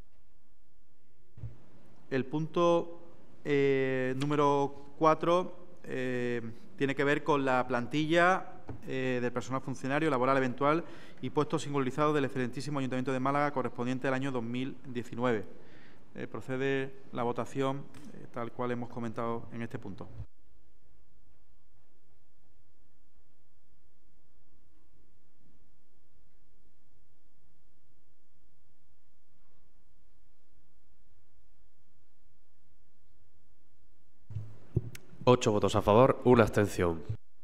El punto eh, número cuatro eh, tiene que ver con la plantilla eh, del personal funcionario laboral eventual y puestos singularizados del excelentísimo Ayuntamiento de Málaga correspondiente al año dos mil diecinueve. Eh, procede la votación eh, tal cual hemos comentado en este punto. Ocho votos a favor, una abstención.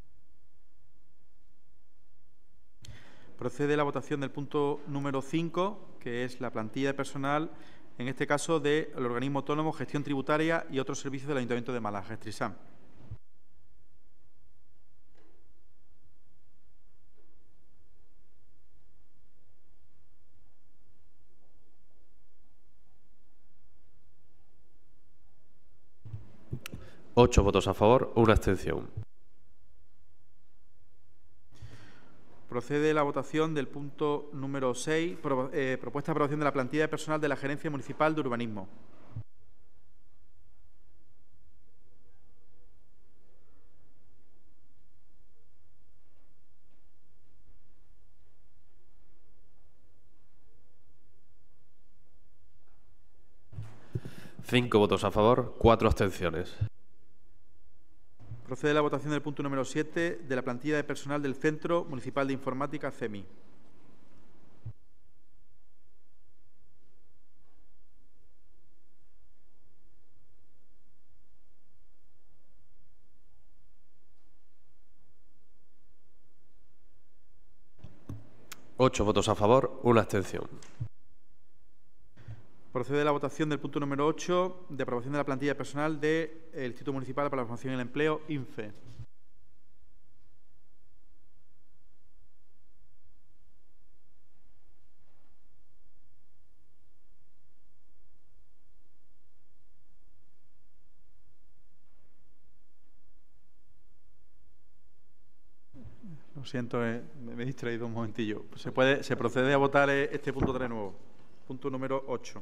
Procede la votación del punto número cinco, que es la plantilla de personal, en este caso del organismo autónomo, gestión tributaria y otros servicios del Ayuntamiento de Málaga, Gestrisam. Ocho votos a favor, una abstención. Procede la votación del punto número seis, pro, eh, propuesta de aprobación de la plantilla de personal de la Gerencia Municipal de Urbanismo. Cinco votos a favor, cuatro abstenciones. Procede la votación del punto número siete de la plantilla de personal del Centro Municipal de Informática, C E M I. Ocho votos a favor, una abstención. Procede la votación del punto número ocho de aprobación de la plantilla de personal del Instituto Municipal para la Formación y el Empleo, INFE. Lo siento, eh, me he distraído un momentillo. Se, puede, se procede a votar eh, este punto de nuevo. Punto número ocho.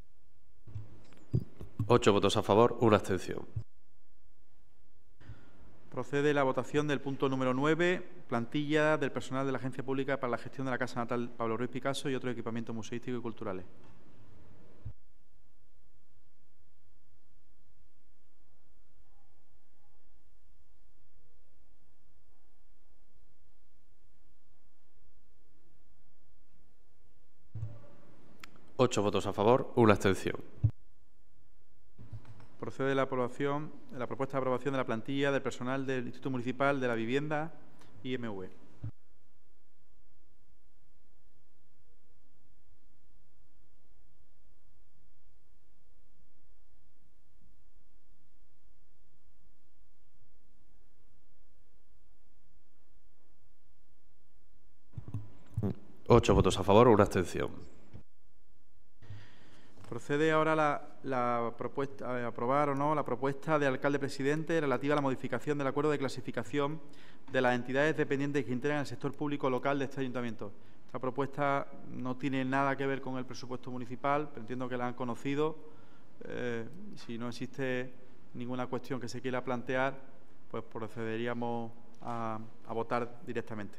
Ocho votos a favor, una abstención. Procede la votación del punto número nueve, plantilla del personal de la Agencia Pública para la Gestión de la Casa Natal Pablo Ruiz Picasso y otros equipamientos museísticos y culturales. Ocho votos a favor, una abstención. Procede la aprobación, la propuesta de aprobación de la plantilla del personal del Instituto Municipal de la Vivienda I M V. Ocho votos a favor, una abstención. Procede ahora la, la propuesta, a aprobar o no la propuesta de alcalde presidente relativa a la modificación del acuerdo de clasificación de las entidades dependientes que integran el sector público local de este ayuntamiento. Esta propuesta no tiene nada que ver con el presupuesto municipal, pero entiendo que la han conocido. Eh, si no existe ninguna cuestión que se quiera plantear, pues procederíamos a, a votar directamente.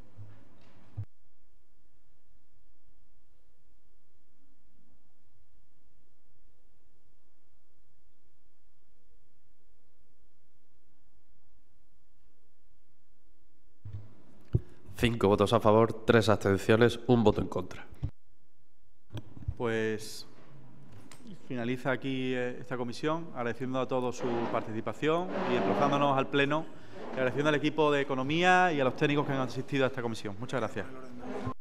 Cinco votos a favor, tres abstenciones, un voto en contra. Pues finaliza aquí eh, esta comisión, agradeciendo a todos su participación y emplazándonos al Pleno, y agradeciendo al equipo de Economía y a los técnicos que han asistido a esta comisión. Muchas gracias.